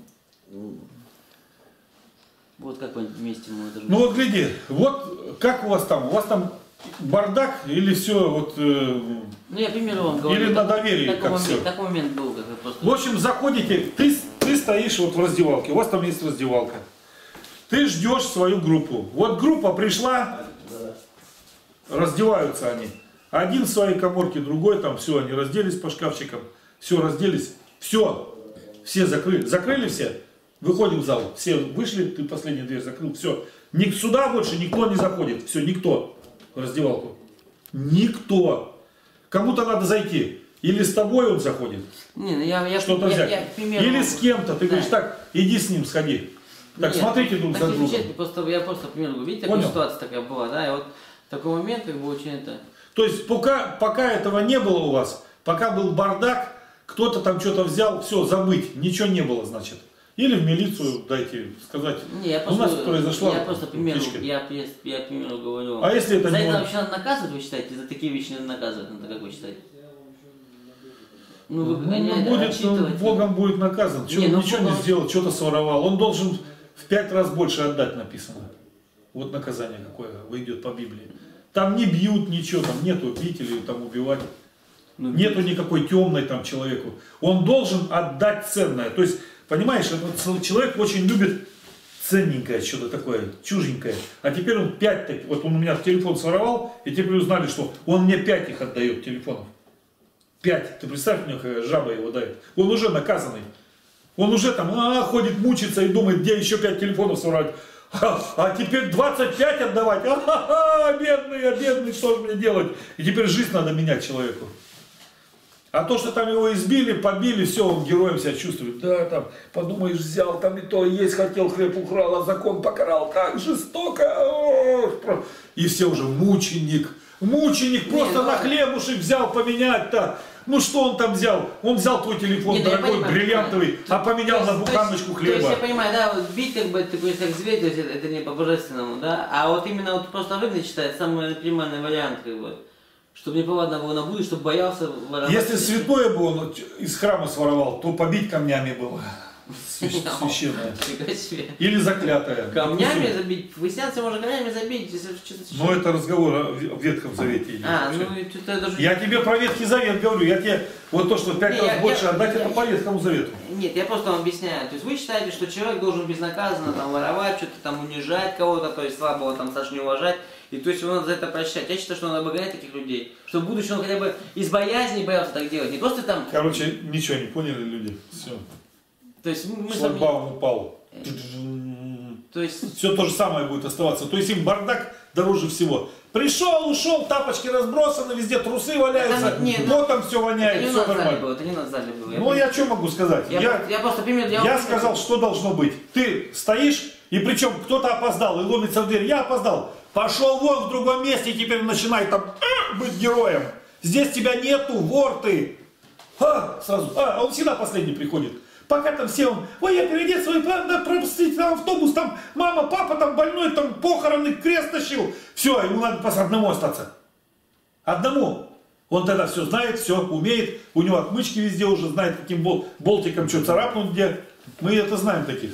Вот как вы вместе мы даже... Ну вот гляди, вот как у вас там? У вас там бардак или все вот... Э, Ну я примеру вам говорю. или на доверии, такой как момент, все. Такой момент был, как вы просто... В общем, заходите, ты, ты стоишь вот в раздевалке, у вас там есть раздевалка. Ты ждешь свою группу. Вот группа пришла, раздеваются они. Один в своей коморке, другой там, все, они разделись по шкафчикам. Все, разделись. Все. Все закрыли. Закрыли все? Выходим в зал. Все вышли, ты последнюю дверь закрыл. Все. Ни сюда больше никто не заходит. Все, никто. В раздевалку. Никто. Кому-то надо зайти. Или с тобой он заходит. Не, ну я, я, Что-то я, взять. я, примерно... Или с кем-то. Ты Да. говоришь, так, иди с ним, сходи. Так, Нет, смотрите друг за такие другом. замечательные, просто, я просто примерно говорю, видите, такая Понял? ситуация такая была, да, и вот такой момент, как бы очень это... То есть пока, пока этого не было у вас, пока был бардак, кто-то там что-то взял, все, забыть, ничего не было, значит. Или в милицию дайте сказать, Не, я у просто, нас произошла я просто примеру, утечка. я, я, я примеру говорю. А если это за не это он? вообще надо наказывать, вы считаете? За такие вещи надо наказывать, надо, как вы считаете? Ну, вы Ну, они- будет, ну, отчитывать. Богом будет наказан. Что, Не, ну, ничего Богом- не сделал, что-то своровал. Он должен в пять раз больше отдать, написано. Вот наказание какое выйдет по Библии. Там не бьют ничего, там нету бить или там убивать. Ну, Нету никакой темной там человеку. Он должен отдать ценное. То есть, понимаешь, этот человек очень любит ценненькое что-то такое, чуженькое. А теперь он пять, так- вот он у меня телефон своровал, и теперь узнали, что он мне пять их отдает телефонов. Пять. Ты представь мне, какая жаба его дает. Он уже наказанный. Он уже там а, ходит, мучится и думает, где еще пять телефонов своровать. А, а теперь двадцать пять отдавать. А-ха-ха, бедный, а бедный, что же мне делать? И теперь жизнь надо менять человеку. А то, что там его избили, побили, все, он героем себя чувствует. Да, там, подумаешь, взял, там и то, есть хотел, хлеб украл, а закон покарал. Как жестоко. О, и все уже мученик. Мученик, просто ну, на хлебушек взял поменять-то. Ну что он там взял? Он взял твой телефон, Не, ну, я дорогой, понимаю, бриллиантовый, понимаю. а поменял То на есть- буханочку то есть- То есть хлеба. я понимаю, да, вот бить как бы, ты говоришь, как зверь, то есть это, это не по-божественному, да, а вот именно вот просто выгнать считает самый примерный вариант, как бы, чтобы не повадно было на будущее, чтобы боялся воровать. Если святое бы он из храма своровал, то побить камнями было. Свящ- Священное. Фига себе. Или заклятое. Камнями забить? Христианцы можно камнями забить, если что-то... Но это разговор о в Ветхом Завете идет. А, вообще. ну это даже... Я тебе про Ветхий Завет говорю, я тебе вот то, что в пять Не, раз я- больше я- отдать, я- это по Ветхому Завету. Нет, я просто вам объясняю. То есть вы считаете, что человек должен безнаказанно там воровать, что-то там унижать кого-то, то есть слабого там Саш не уважать, и то есть его надо за это прощать. Я считаю, что надо обогнать таких людей, чтобы в будущем он хотя бы из боязни боялся так делать. Не просто там... Короче, ничего не поняли люди. Все. То есть мы с вами... Шлагбаум упал. То есть... Все то же самое будет оставаться. То есть им бардак дороже всего. Пришел, ушел, тапочки разбросаны, везде трусы валяются, Это не- не- потом все Это воняет, не все на зале нормально. было, это не на зале было. Ну я что могу сказать? Я, Я, я просто пример... я вам- сказал, что должно быть. Ты стоишь, и причем кто-то опоздал и ломится в дверь. Я опоздал. Пошел вон в другом месте и теперь начинай там «А, быть героем. Здесь тебя нету, вор ты. А, сразу. А, он всегда последний приходит. Пока там все, он, ой, я переодет свой, надо пропустить там автобус, там мама, папа там больной, там похороны, крест тащил. Все, ему надо просто одному остаться. Одному. Он тогда все знает, все умеет, у него отмычки везде уже, знает, каким бол, болтиком что царапнуть где. Мы это знаем таких.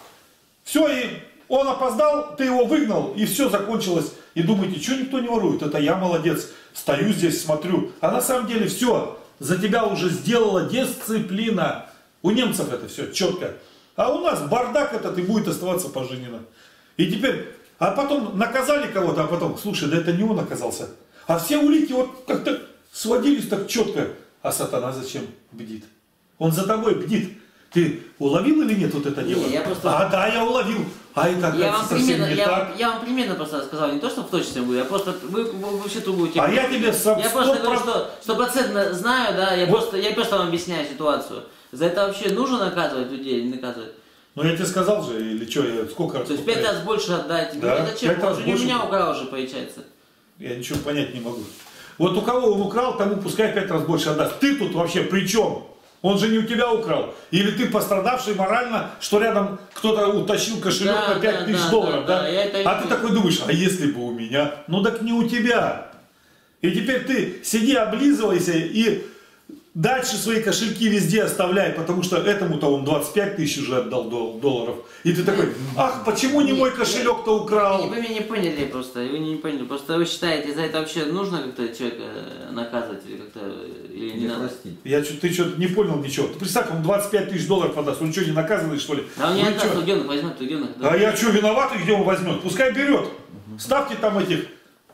Все, и он опоздал, ты его выгнал, и все закончилось. И думаете, что никто не ворует? Это я молодец, стою здесь, смотрю. А на самом деле все, за тебя уже сделала дисциплина. У немцев это все четко. А у нас бардак этот и будет оставаться пожизненно. И теперь, а потом наказали кого-то, а потом, слушай, да это не он оказался. А все улики вот как-то сводились так четко. А сатана зачем бдит? Он за тобой бдит. Ты уловил или нет вот это дело? Не, я просто... А, да, я уловил. А это Я вам, совсем примерно, не я, так. вам, я вам примерно просто сказал, не то, что в точности буду, я просто, вы, вы вообще другую тему. А я тебе сам Я просто говорю, что стопроцентно знаю, да, я, Вот. просто, я просто вам объясняю ситуацию. За это вообще нужно наказывать людей или не наказывать? Ну я тебе сказал же, или что, я сколько раз То есть пять повторяю? раз больше отдать. Да, Мне зачем? пять Он раз же не у больше. меня украл уже, получается. Я ничего понять не могу. Вот у кого он украл, тому пускай пять раз больше отдаст. Ты тут вообще при чем? Он же не у тебя украл. Или ты пострадавший морально, что рядом кто-то утащил кошелек Да, на пять да, тысяч да, долларов, да, да? да, я это А видел. ты такой думаешь, а если бы у меня? Ну так не у тебя. И теперь ты сиди, облизывайся и дальше свои кошельки везде оставляй, потому что этому-то он двадцать пять тысяч уже отдал дол- долларов. И ты такой, ах, почему не Не, мой кошелек-то украл? Вы меня не поняли просто, вы не поняли. Просто вы считаете, за это вообще нужно как-то человека наказывать или как-то или не Не надо? простить. Я чё- ты что-то не понял ничего. Ты представь, он двадцать пять тысяч долларов подаст, он что, не наказанный, что ли? А он не Вы отдаст, чё? где он их возьмет, где он их А я что, виноватый, где он возьмет? Пускай берет. Ставьте там этих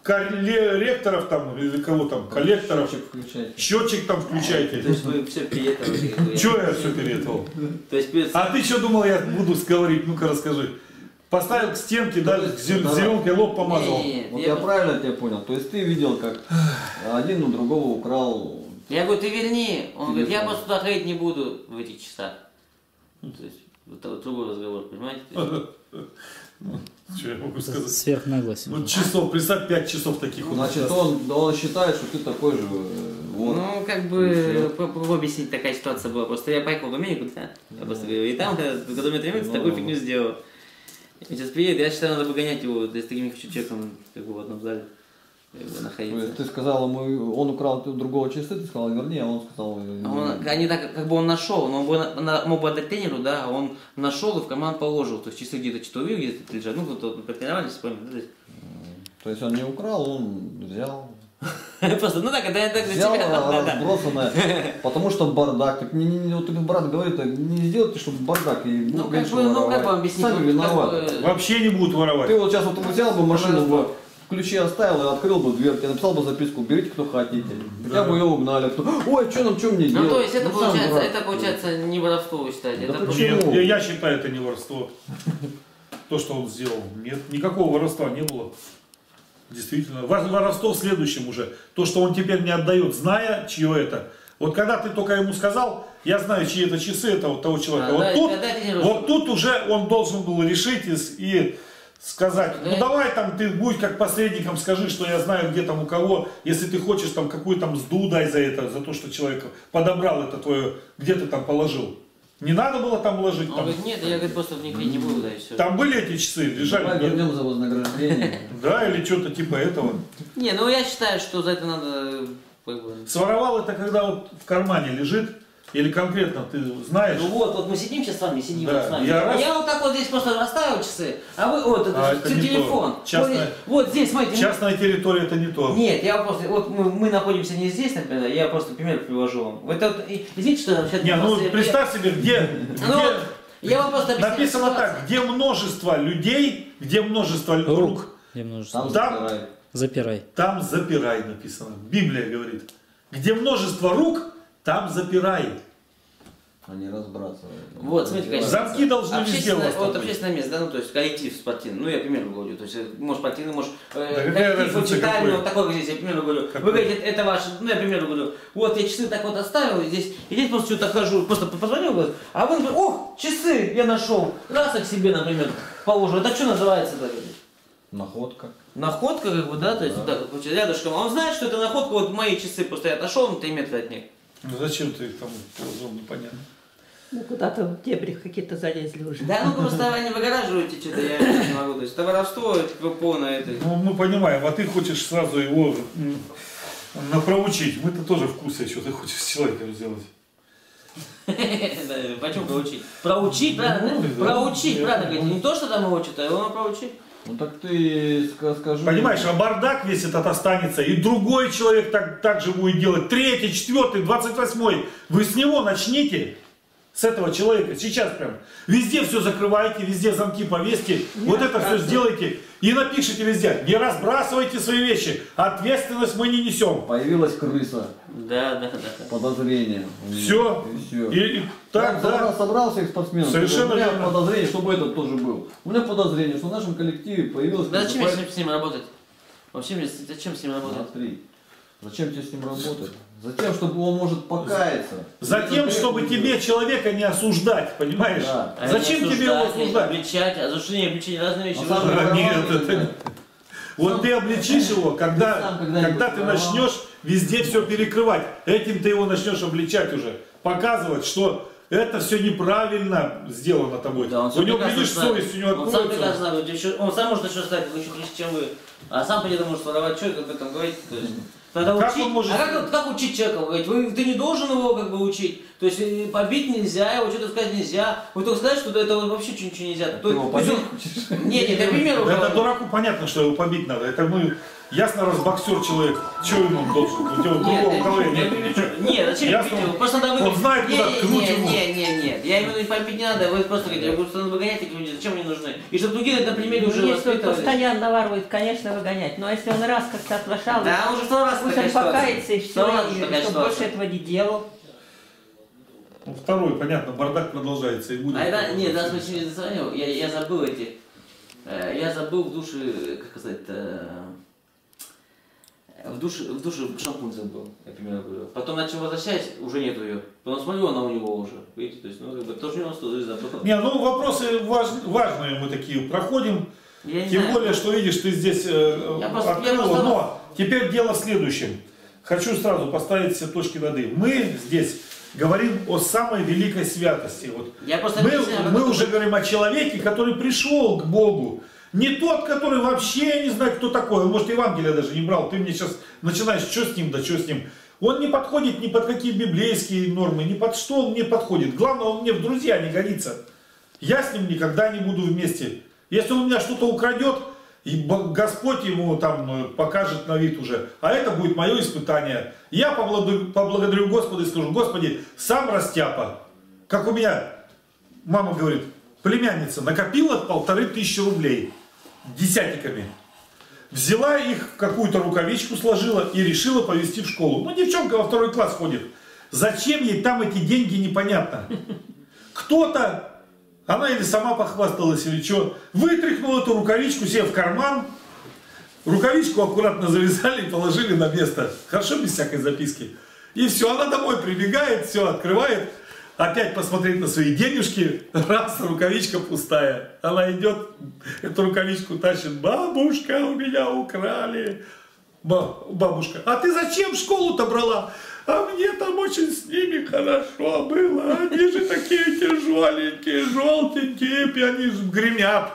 коллекторов там, или кого там, коллекторов. Счетчик включайте. Счетчик там То включайте. есть вы все переетовали. Че я все переэтовал? То есть перед- А ты что думал, я буду говорить? Ну-ка расскажи. Поставил к стенке, да, к зеленкой лоб помазал. Не, не, не, Вот я я просто- правильно тебя понял. То есть ты видел, как один у другого украл. Я говорю, ты верни. Он говорит, я Телефон. просто туда ходить не буду в этих часах. Ну, то есть, вот, вот другой разговор, понимаете? То есть, Что я могу сказать? Сверхнаглость. Ну, часов, представь, пять часов таких у нас. Значит, он, да он считает, что ты такой же. э, Вот. Ну, как И бы, всё. попробую объяснить, такая ситуация была. Просто я поехал в Америку, да? Я просто говорю, и там, когда, когда у меня три месяца, Ну. такую фигню сделал. И сейчас приедет, я считаю, надо выгонять его, если таким не хочу человеком, как бы в одном зале как бы, То есть находиться. ты сказал ему, он украл у другого часы, ты сказал, верни, а он сказал... А Он, они так, как бы он нашел, но он бы на- на- мог бы отдать тренеру, да, а он нашел и в карман положил. То есть часы где-то что-то увидел, где-то лежат. Ну, тут потренировались, понял, да, то есть. То есть он не украл, он взял. Просто, ну так, это я так для Взял тебя, да, да. разбросанное, потому что бардак. Так не, не, не, вот брат говорит, так не сделайте, чтобы бардак. И Ну, будет как меньше бы, ну, воровать. как вам объяснить? Сами Вот, виноваты. как бы, Вообще не будут воровать. Ты вот сейчас вот взял бы машину, бы, Пожалуйста. ключи оставил и открыл бы дверь, тебе написал бы записку, берите кто хотите. Хотя бы ее угнали. Кто, ой, что нам, что мне Ну, делать? то есть это Ну, сам получается, дурак. это получается не воровство, вы считаете? Да это почему? просто- Нет, я, я считаю, это не воровство. То, что он сделал. Нет, никакого воровства не было. Действительно. Вор- Воровство в следующем уже. То, что он теперь не отдает, зная, чье это. Вот когда ты только ему сказал, я знаю, чьи это часы этого того человека. А, вот да, тут, да, да, тренировку. вот тут уже он должен был решить и, с- и сказать, ну Да. давай там ты будь как посредником, скажи, что я знаю, где там у кого, если ты хочешь там какую там сду дай за это, за то, что человек подобрал это твое, где ты там положил. Не надо было там ложить. Он Там, говорит, нет, я говорит, просто в них не буду, да, и все. там были эти часы, лежали. Давай нет? вернем за вознаграждение. Да, или что-то типа этого. Не, ну я считаю, что за это надо, как бы... Своровал это, когда вот в кармане лежит, или конкретно ты знаешь. Ну вот, вот мы сидим сейчас с вами, сидим Да, вот с вами. я а раз- я вот так вот здесь просто расставил часы, а вы вот, это, А, же это т- не телефон. то. Частная- Вот, вот здесь, смотрите. мы- Частная территория это не то. Нет, я просто, вот мы, мы находимся не здесь, например, я просто пример привожу вам. Вот это вот, и- извините, что я сейчас... Не, ну просто- я- представь себе, где, Ну, вот, где я вам просто объясняю написано ситуацию. так, где множество людей, где множество рук, Рук. Где множество. Там Там- забирай. Запирай. там запирай написано. Библия говорит. Где множество рук, там запирай. А не разбрасывай. Вот, смотрите, конечно. Замки должны везде у Общественное, вас там вот быть. общественное место, да, ну то есть коллектив спортивный, ну я примерно говорю, то есть э, может спортивный, может э, Да какая коллектив вот разница, читальный, какой? вот такой как здесь, я примерно говорю. Какой? Вы говорите, это ваш, ну я примерно говорю, вот я часы так вот оставил, и здесь, и здесь просто что-то хожу, просто позвонил, говорит, а вы, например, ох, часы я нашел, раз их себе, например, положу, это что называется-то? Находка. Находка, как бы, да, то есть вот так вот рядышком, а он знает, что это находка, вот мои часы, просто я отошел на три метра от них. Ну зачем ты их там положил, непонятно. Ну, куда-то в дебри какие-то залезли уже. Да, ну просто они выгораживаете что-то, я не могу. То есть это воровство, это полное. Это... Ну, мы понимаем, а ты хочешь сразу его м, напроучить. Мы-то тоже в курсе, что ты хочешь с человеком сделать. Почему проучить? Проучить, правильно? Проучить, правильно говорить. Не то, что там учат, а его проучить. Ну так ты скажи. Понимаешь, а бардак весь этот останется, и другой человек так, так же будет делать. Третий, четвертый, двадцать восьмой. Вы с него начните. С этого человека. Сейчас прям. Везде все закрывайте, везде замки повесьте. Не вот это все сделайте. И напишите везде. Не разбрасывайте свои вещи. Ответственность мы не несем. Появилась крыса. Да, да, да. Подозрение. Все. И все. И, и так, собрал, да. собрал всех спортсменов. Совершенно у меня верно. подозрение, чтобы этот тоже был. У меня подозрение, что в нашем коллективе появилась Да зачем крыса. мне с ним работать? Вообще, мне зачем с ним работать? Смотри. Зачем тебе с ним работать? Затем, чтобы он может покаяться. Затем, чтобы тебе человека не осуждать, понимаешь? Да. А Зачем не тебе его осуждать, не осуждать? обличать, а осуждение и обличение разные вещи. А сам Вы же- же- Нет, это... Вот ты обличишь его, когда, Ты сам когда-нибудь когда ты воровал? начнешь везде все перекрывать. Этим ты его начнешь обличать уже. Показывать, что это все неправильно сделано тобой. Да, он у сам него, прекрасно видишь, знает. совесть у него Он сам откроется. прекрасно знает, еще- он сам может еще стать еще круче, чем вы. А сам при этом может воровать, что это об этом говорить. То есть, надо Как учить. он может- А как, как учить человека? Говорить, вы, ты не должен его как бы учить. То есть э, побить нельзя, его что-то сказать нельзя. Вы только сказать, что это вообще ничего нельзя. То, Ты его то есть побить он- хочешь? Нет, нет, я пример Это говорю. дураку понятно, что его побить надо. Это мы ясно, раз боксер человек. Что ему должен? У него другого в голове Нет, нет. нет, нет, зачем Ясно. бить его? Просто надо Он выгонять. знает, куда Не, ткнуть не, ему. не, не, нет. Я именно не побить не надо, вы просто говорите, я говорю, что надо выгонять таких людей, зачем они нужны? И чтобы другие на примере уже Ну, если он воспитывались. постоянно ворует, конечно, выгонять. Но если он раз как-то отлошал, Да, он уже второй раз пусть такая он ситуация. покается и все, Второй раз и такая чтобы ситуация. больше этого не делал. Ну, второй, понятно, бардак продолжается и будет. А это, нет, да, смотри, не дозвонил, я, я забыл эти, э, я забыл в душе, как сказать, э, в душе, в душе шампунь забыл, я примерно говорю. Потом начал возвращать, уже нету ее. Потом смотрю, она у него уже, видите, то есть, ну, как бы, тоже у него стоит забыл. Не, ну вопросы важ- важные мы такие проходим. Я не Тем знаю. более, что видишь, ты здесь э, Я просто- я открыла. просто- Но теперь дело в следующем. Хочу сразу поставить все точки над «и». Мы здесь говорим о самой великой святости. Вот. Я просто Мы, объясняю, как мы это уже говорим о человеке, который пришел к Богу. Не тот, который вообще не знает, кто такой. Он, может, Евангелие даже не брал. Ты мне сейчас начинаешь, что с ним, да что с ним. Он не подходит ни под какие библейские нормы, ни под что он не подходит. Главное, он мне в друзья не годится. Я с ним никогда не буду вместе. Если он у меня что-то украдет, и Бо- Господь ему там э, покажет на вид уже. А это будет мое испытание. Я поблагодарю, поблагодарю Господа и скажу: Господи, сам растяпа. Как у меня мама говорит, племянница накопила полторы тысячи рублей десятиками. Взяла их в какую-то рукавичку, сложила и решила повезти в школу. Ну, девчонка во второй класс ходит. Зачем ей там эти деньги, непонятно. Кто-то, она или сама похвасталась, или что, вытряхнул эту рукавичку себе в карман, рукавичку аккуратно завязали и положили на место. Хорошо, без всякой записки. И все, она домой прибегает, все открывает, опять посмотреть на свои денежки, раз, рукавичка пустая. Она идет, эту рукавичку тащит: бабушка, у меня украли. Ба- бабушка: а ты зачем в школу-то брала? А мне там очень с ними хорошо было. Они же такие тяжеленькие, желтенькие, и они же гремят.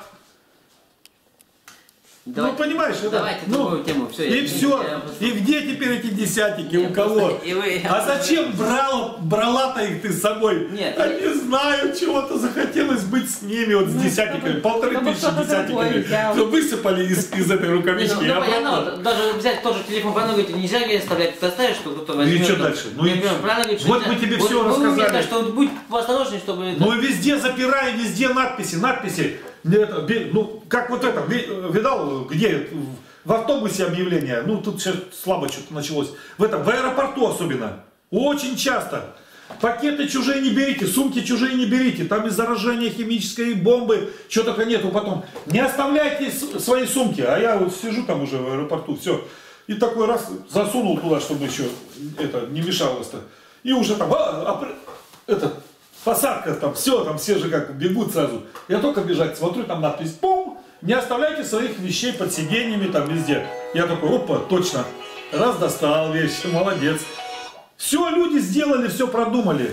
Давайте- ну, понимаешь, это, давайте ну, другую тему. Всё, и я- все. я просто- И где теперь эти десятики? Я у кого? просто- и вы- А зачем брал, брала-то их ты с собой? Нет, а я- не знаю, чего-то захотелось быть с ними, вот с Ну, десятиками, чтобы- полторы чтобы тысячи что-то другое десятиками. взял. Что высыпали из, из этой Не, рукавички. ну, и ну, обратно. понятно, даже взять тоже телефон, правильно говорите, нельзя ей оставлять, ты оставишь, что кто-то и возьмет. что там. дальше? Ну, Я и понимаю, всё. правильно говорите, что Вот нельзя. мы тебе Вот всё вы мне рассказали. сказали, что вот будь поосторожней, чтобы... это- Ну и везде запирай, везде надписи, надписи. Не это, би- ну, как вот это, ви- видал, где в автобусе объявление, ну тут сейчас слабо что-то началось. В этом, в аэропорту особенно. Очень часто. Пакеты чужие не берите, сумки чужие не берите. Там и заражение химической бомбы, что только нету потом. Не оставляйте с- свои сумки. А я вот сижу там уже в аэропорту, все. И такой раз засунул туда, чтобы еще это не мешалось-то. И уже там, а, а, при- это, посадка там, все, там все же как бегут сразу. Я только бежать, смотрю, там надпись, пум, не оставляйте своих вещей под сиденьями, там везде. Я такой: опа, точно. Раз достал вещи, молодец. Все люди сделали, все продумали.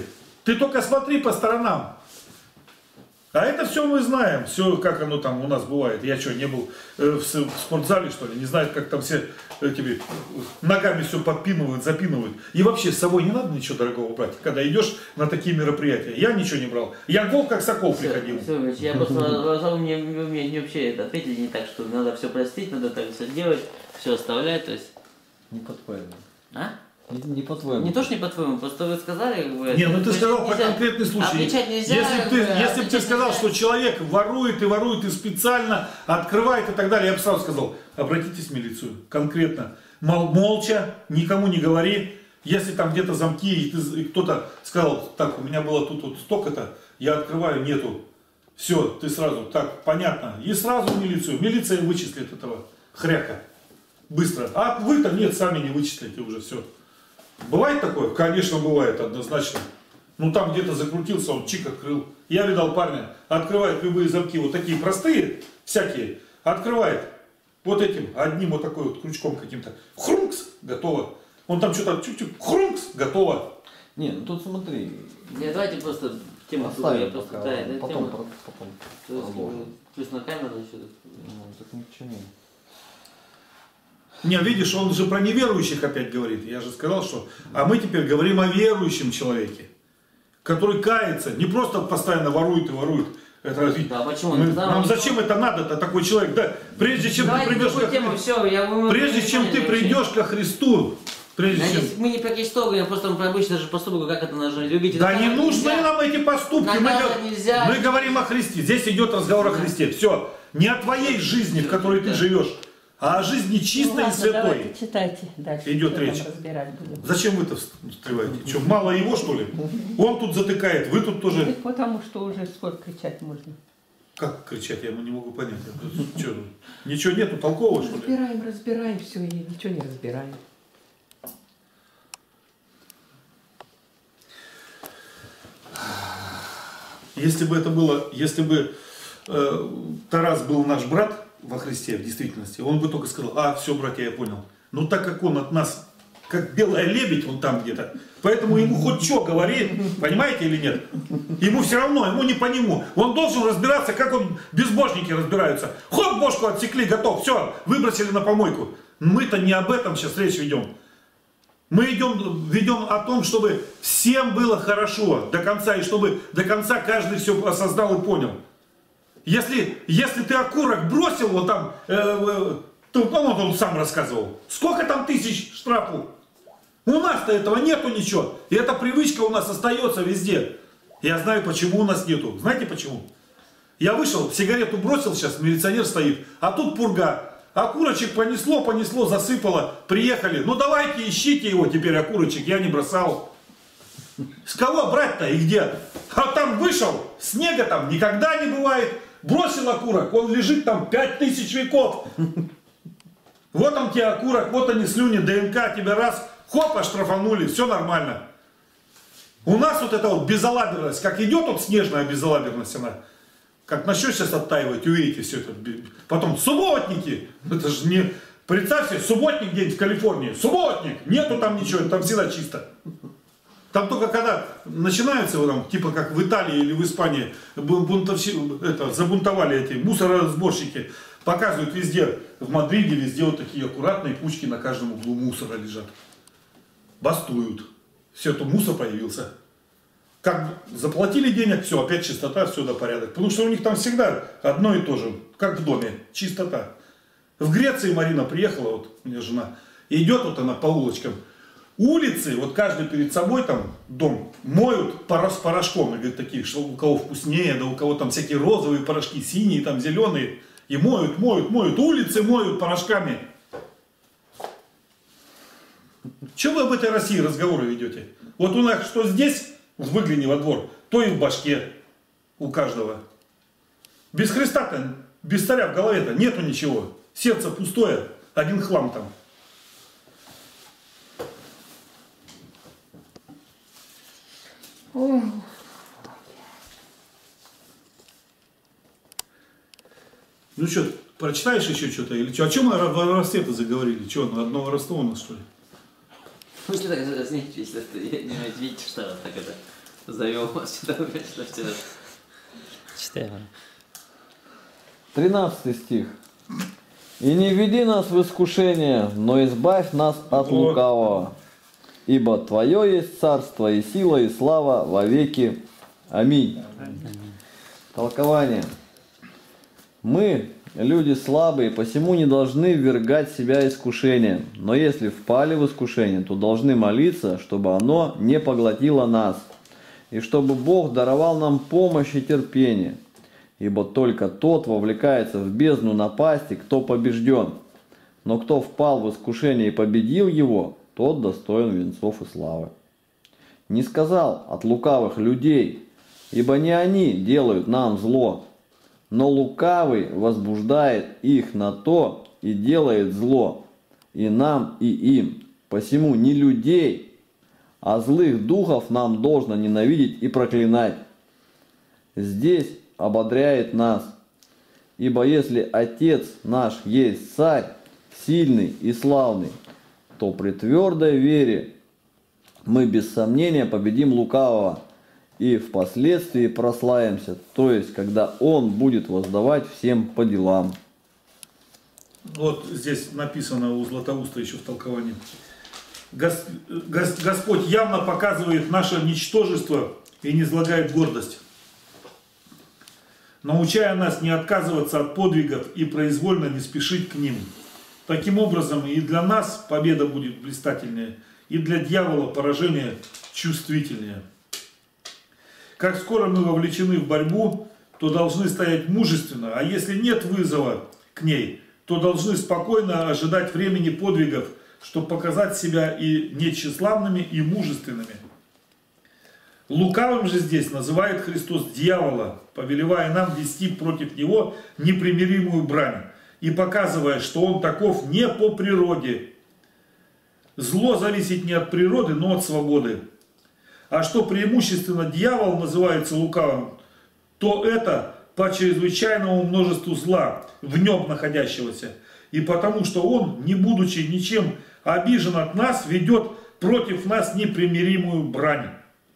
Ты только смотри по сторонам. А это все мы знаем, все как оно там у нас бывает. Я что, не был э, в, в спортзале, что ли? Не знаю, как там все этими ногами все подпинывают, запинывают. И вообще с собой не надо ничего дорогого брать, когда идешь на такие мероприятия. Я ничего не брал. Я гол как сокол Все, приходил. все, я просто вы мне, вы мне не вообще это ответили не так, что надо все простить, надо так все делать, все оставлять, то есть. Не по-твоему. А? Не, не по-твоему. Не то, что не по-твоему, просто вы сказали, как бы. Не, ну то ты есть сказал про нельзя- конкретный случай. Отличать нельзя. Если как бы ты, бы, если бы ты отличать сказал, нельзя. что человек ворует и ворует и специально открывает и так далее, я бы сразу сказал, обратитесь в милицию. Конкретно. Мол, молча, никому не говори. Если там где-то замки, и, ты- и кто-то сказал, так, у меня было тут вот столько-то, я открываю, нету. Все, ты сразу, так, понятно. И сразу в милицию. Милиция вычислит этого хряка. Быстро. А вы-то нет, сами не вычислите уже все. Бывает такое? Конечно, бывает, однозначно. Ну там где-то закрутился, он чик открыл. Я видал парня, открывает любые замки, вот такие простые, всякие, открывает вот этим, одним вот такой вот крючком каким-то. Хрумкс, готово. Он там что-то чуть-чуть, хрумкс, готово. Не, ну тут смотри. Не, давайте просто тему Оставим я просто, пока, да, это потом, тема. про- потом То есть, продолжим. плюс на камеру еще. Ну, так ничего не. Не, видишь, он же про неверующих опять говорит. Я же сказал, что... А мы теперь говорим о верующем человеке, который кается, не просто постоянно ворует и ворует. Это, Да, почему? мы- Да, нам он- зачем это надо-то, такой человек? Да, прежде чем Давайте ты придешь другую ко тему, Хри- все, я вы- прежде вы чем ты поняли вообще. придешь ко Христу, прежде чем... Надеюсь, мы не про Христос говорим, просто про обычный же поступок, как это нужно любить. Да Это не нельзя. нужны нам эти поступки. Мы, Наказывать го- нельзя. мы говорим о Христе. Здесь идет разговор о Христе. Все. Не о твоей жизни, в которой ты Да. живешь, а о жизни Ну, чистой и ладно, святой. давайте, читайте дальше. Идет что там речь. разбирать будем. Зачем вы-то встреваете? Что, мало его, что ли? Он тут затыкает, вы тут тоже... Так потому что уже сколько кричать можно. Как кричать, я ему не могу понять. Что, ничего нету толкового, что ли? Разбираем, разбираем все и ничего не разбираем. Если бы это было, если бы э, Тарас был наш брат во Христе, в действительности, он бы только сказал, а, все, братья, я понял. Но так как он от нас, как белая лебедь, он там где-то, поэтому ему хоть что говори, понимаете или нет? Ему все равно, ему не по нему. Он должен разбираться, как он, безбожники разбираются. Хоп, бошку отсекли, готов, все, выбросили на помойку. Мы-то не об этом сейчас речь ведем. Мы идем, ведем о том, чтобы всем было хорошо до конца, и чтобы до конца каждый все осознал и понял. Если, если ты окурок бросил, вот там, э, э, то, ну, вот он сам рассказывал, сколько там тысяч штрафов? У нас-то этого нету ничего. И эта привычка у нас остается везде. Я знаю, почему у нас нету. Знаете почему? Я вышел, сигарету бросил, сейчас милиционер стоит, а тут пурга. Окурочек понесло, понесло, засыпало. Приехали. Ну давайте ищите его теперь, окурочек. Я не бросал. С кого брать-то и где? А там вышел, снега там никогда не бывает. Бросил окурок, он лежит там пять тысяч веков. Вот он тебе окурок, вот они слюни, ДНК, тебя раз, хоп, оштрафанули, все нормально. У нас вот эта вот безалаберность, как идет вот снежная безалаберность, она, как начнешь сейчас оттаивать, увидите все это. Потом субботники, это же не, представьте, субботник где-нибудь в Калифорнии, субботник, нету там ничего, там всегда чисто. Там только когда начинается, вот там, типа как в Италии или в Испании, бунтовщи, это, забунтовали эти мусоросборщики, показывают везде, в Мадриде везде вот такие аккуратные кучки на каждом углу мусора лежат. Бастуют. Все, это мусор появился. Как заплатили денег, все, опять чистота, все до порядок. Потому что у них там всегда одно и то же, как в доме, чистота. В Греции Марина приехала, вот у меня жена, и идет вот она по улочкам. Улицы, вот каждый перед собой там дом моют с порошком, и говорят, такие, что у кого вкуснее, да у кого там всякие розовые порошки, синие, там зеленые, и моют, моют, моют, улицы моют порошками. Чего вы об этой России разговоры ведете? Вот у нас что здесь, выгляни во двор, то и в башке у каждого. Без Христа-то, без царя в голове-то нету ничего. Сердце пустое, один хлам там. Ой. Ну что, прочитаешь еще что-то? Или что? О чем мы о воровстве-то заговорили? Что, на одно воровство у нас, что ли? Вы что так заснять, если это, я не знаю, видите, что вот так это. Завел вас сюда. Читай. тринадцатый стих. «И не веди нас в искушение, но избавь нас от Вот. лукавого. Ибо Твое есть царство и сила и слава во веки. Аминь». Толкование. Мы, люди слабые, посему не должны ввергать себя искушением. Но если впали в искушение, то должны молиться, чтобы оно не поглотило нас. И чтобы Бог даровал нам помощь и терпение. Ибо только тот вовлекается в бездну напасти, кто побежден. Но кто впал в искушение и победил его, тот достоин венцов и славы. Не сказал от лукавых людей, ибо не они делают нам зло, но лукавый возбуждает их на то и делает зло, и нам, и им. Посему не людей, а злых духов нам должно ненавидеть и проклинать. Здесь ободряет нас, ибо если Отец наш есть Царь, сильный и славный, то при твердой вере мы без сомнения победим лукавого и впоследствии прославимся, то есть когда Он будет воздавать всем по делам. Вот здесь написано у Златоуста еще в толковании. Гос- Гос- Господь явно показывает наше ничтожество и низлагает гордость, научая нас не отказываться от подвигов и произвольно не спешить к ним. Таким образом, и для нас победа будет блистательнее, и для дьявола поражение чувствительнее. Как скоро мы вовлечены в борьбу, то должны стоять мужественно, а если нет вызова к ней, то должны спокойно ожидать времени подвигов, чтобы показать себя и не тщеславными, и мужественными. Лукавым же здесь называет Христос дьявола, повелевая нам вести против него непримиримую брань и показывая, что он таков не по природе. Зло зависит не от природы, но от свободы. А что преимущественно дьявол называется лукавым, то это по чрезвычайному множеству зла, в нем находящегося, и потому что он, не будучи ничем обижен от нас, ведет против нас непримиримую брань.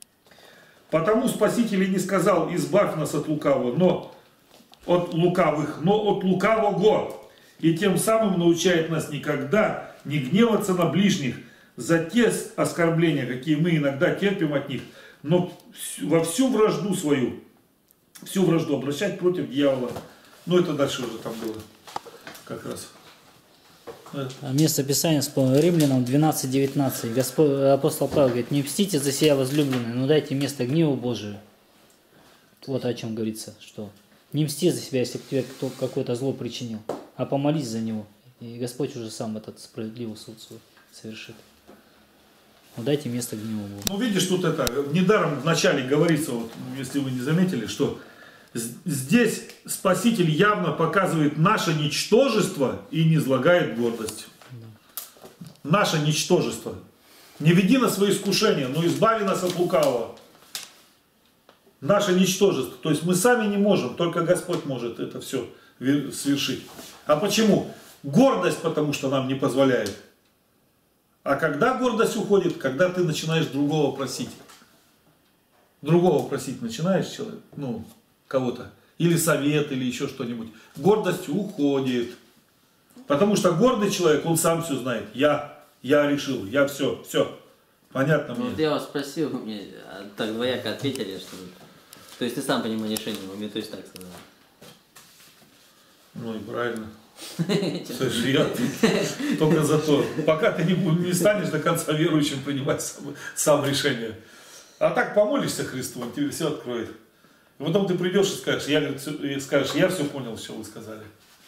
Потому Спаситель и не сказал: избавь нас от лукавого, но от лукавых, но от лукавого. И тем самым научает нас никогда не гневаться на ближних за те оскорбления, какие мы иногда терпим от них, но во всю вражду свою, всю вражду обращать против дьявола. Но это дальше уже там было как раз. А место Писания вспомнил. Римлянам двенадцать девятнадцать. Господь, апостол Павел говорит: не мстите за себя, возлюбленные, но дайте место гневу Божию. Вот о чем говорится, что не мсти за себя, если тебе кто какое-то зло причинил, а помолись за него. И Господь уже сам этот справедливый суд свой совершит. Но дайте место гневу Богу. Ну видишь, тут это, недаром вначале говорится, вот, если вы не заметили, что здесь Спаситель явно показывает наше ничтожество и низлагает гордость. Наше ничтожество. Не веди нас в свои искушения, но избави нас от лукавого. Наше ничтожество. То есть мы сами не можем, только Господь может это все свершить. А почему? Гордость, потому что нам не позволяет. А когда гордость уходит? Когда ты начинаешь другого просить. Другого просить начинаешь человек, ну, кого-то. Или совет, или еще что-нибудь. Гордость уходит. Потому что гордый человек, он сам все знает. Я, я решил, я все, все. Понятно Ну, мне? вот я вас спросил, вы мне так двояко ответили, что... То есть ты сам понимаешь решение, вы мне то есть так сказал. Ну и правильно. Слушай, я только за то. Пока ты не, не станешь до конца верующим принимать сам, сам решение. А так помолишься Христу, он тебе все откроет. И потом ты придешь и скажешь, я, и скажешь, я все понял, все вы сказали.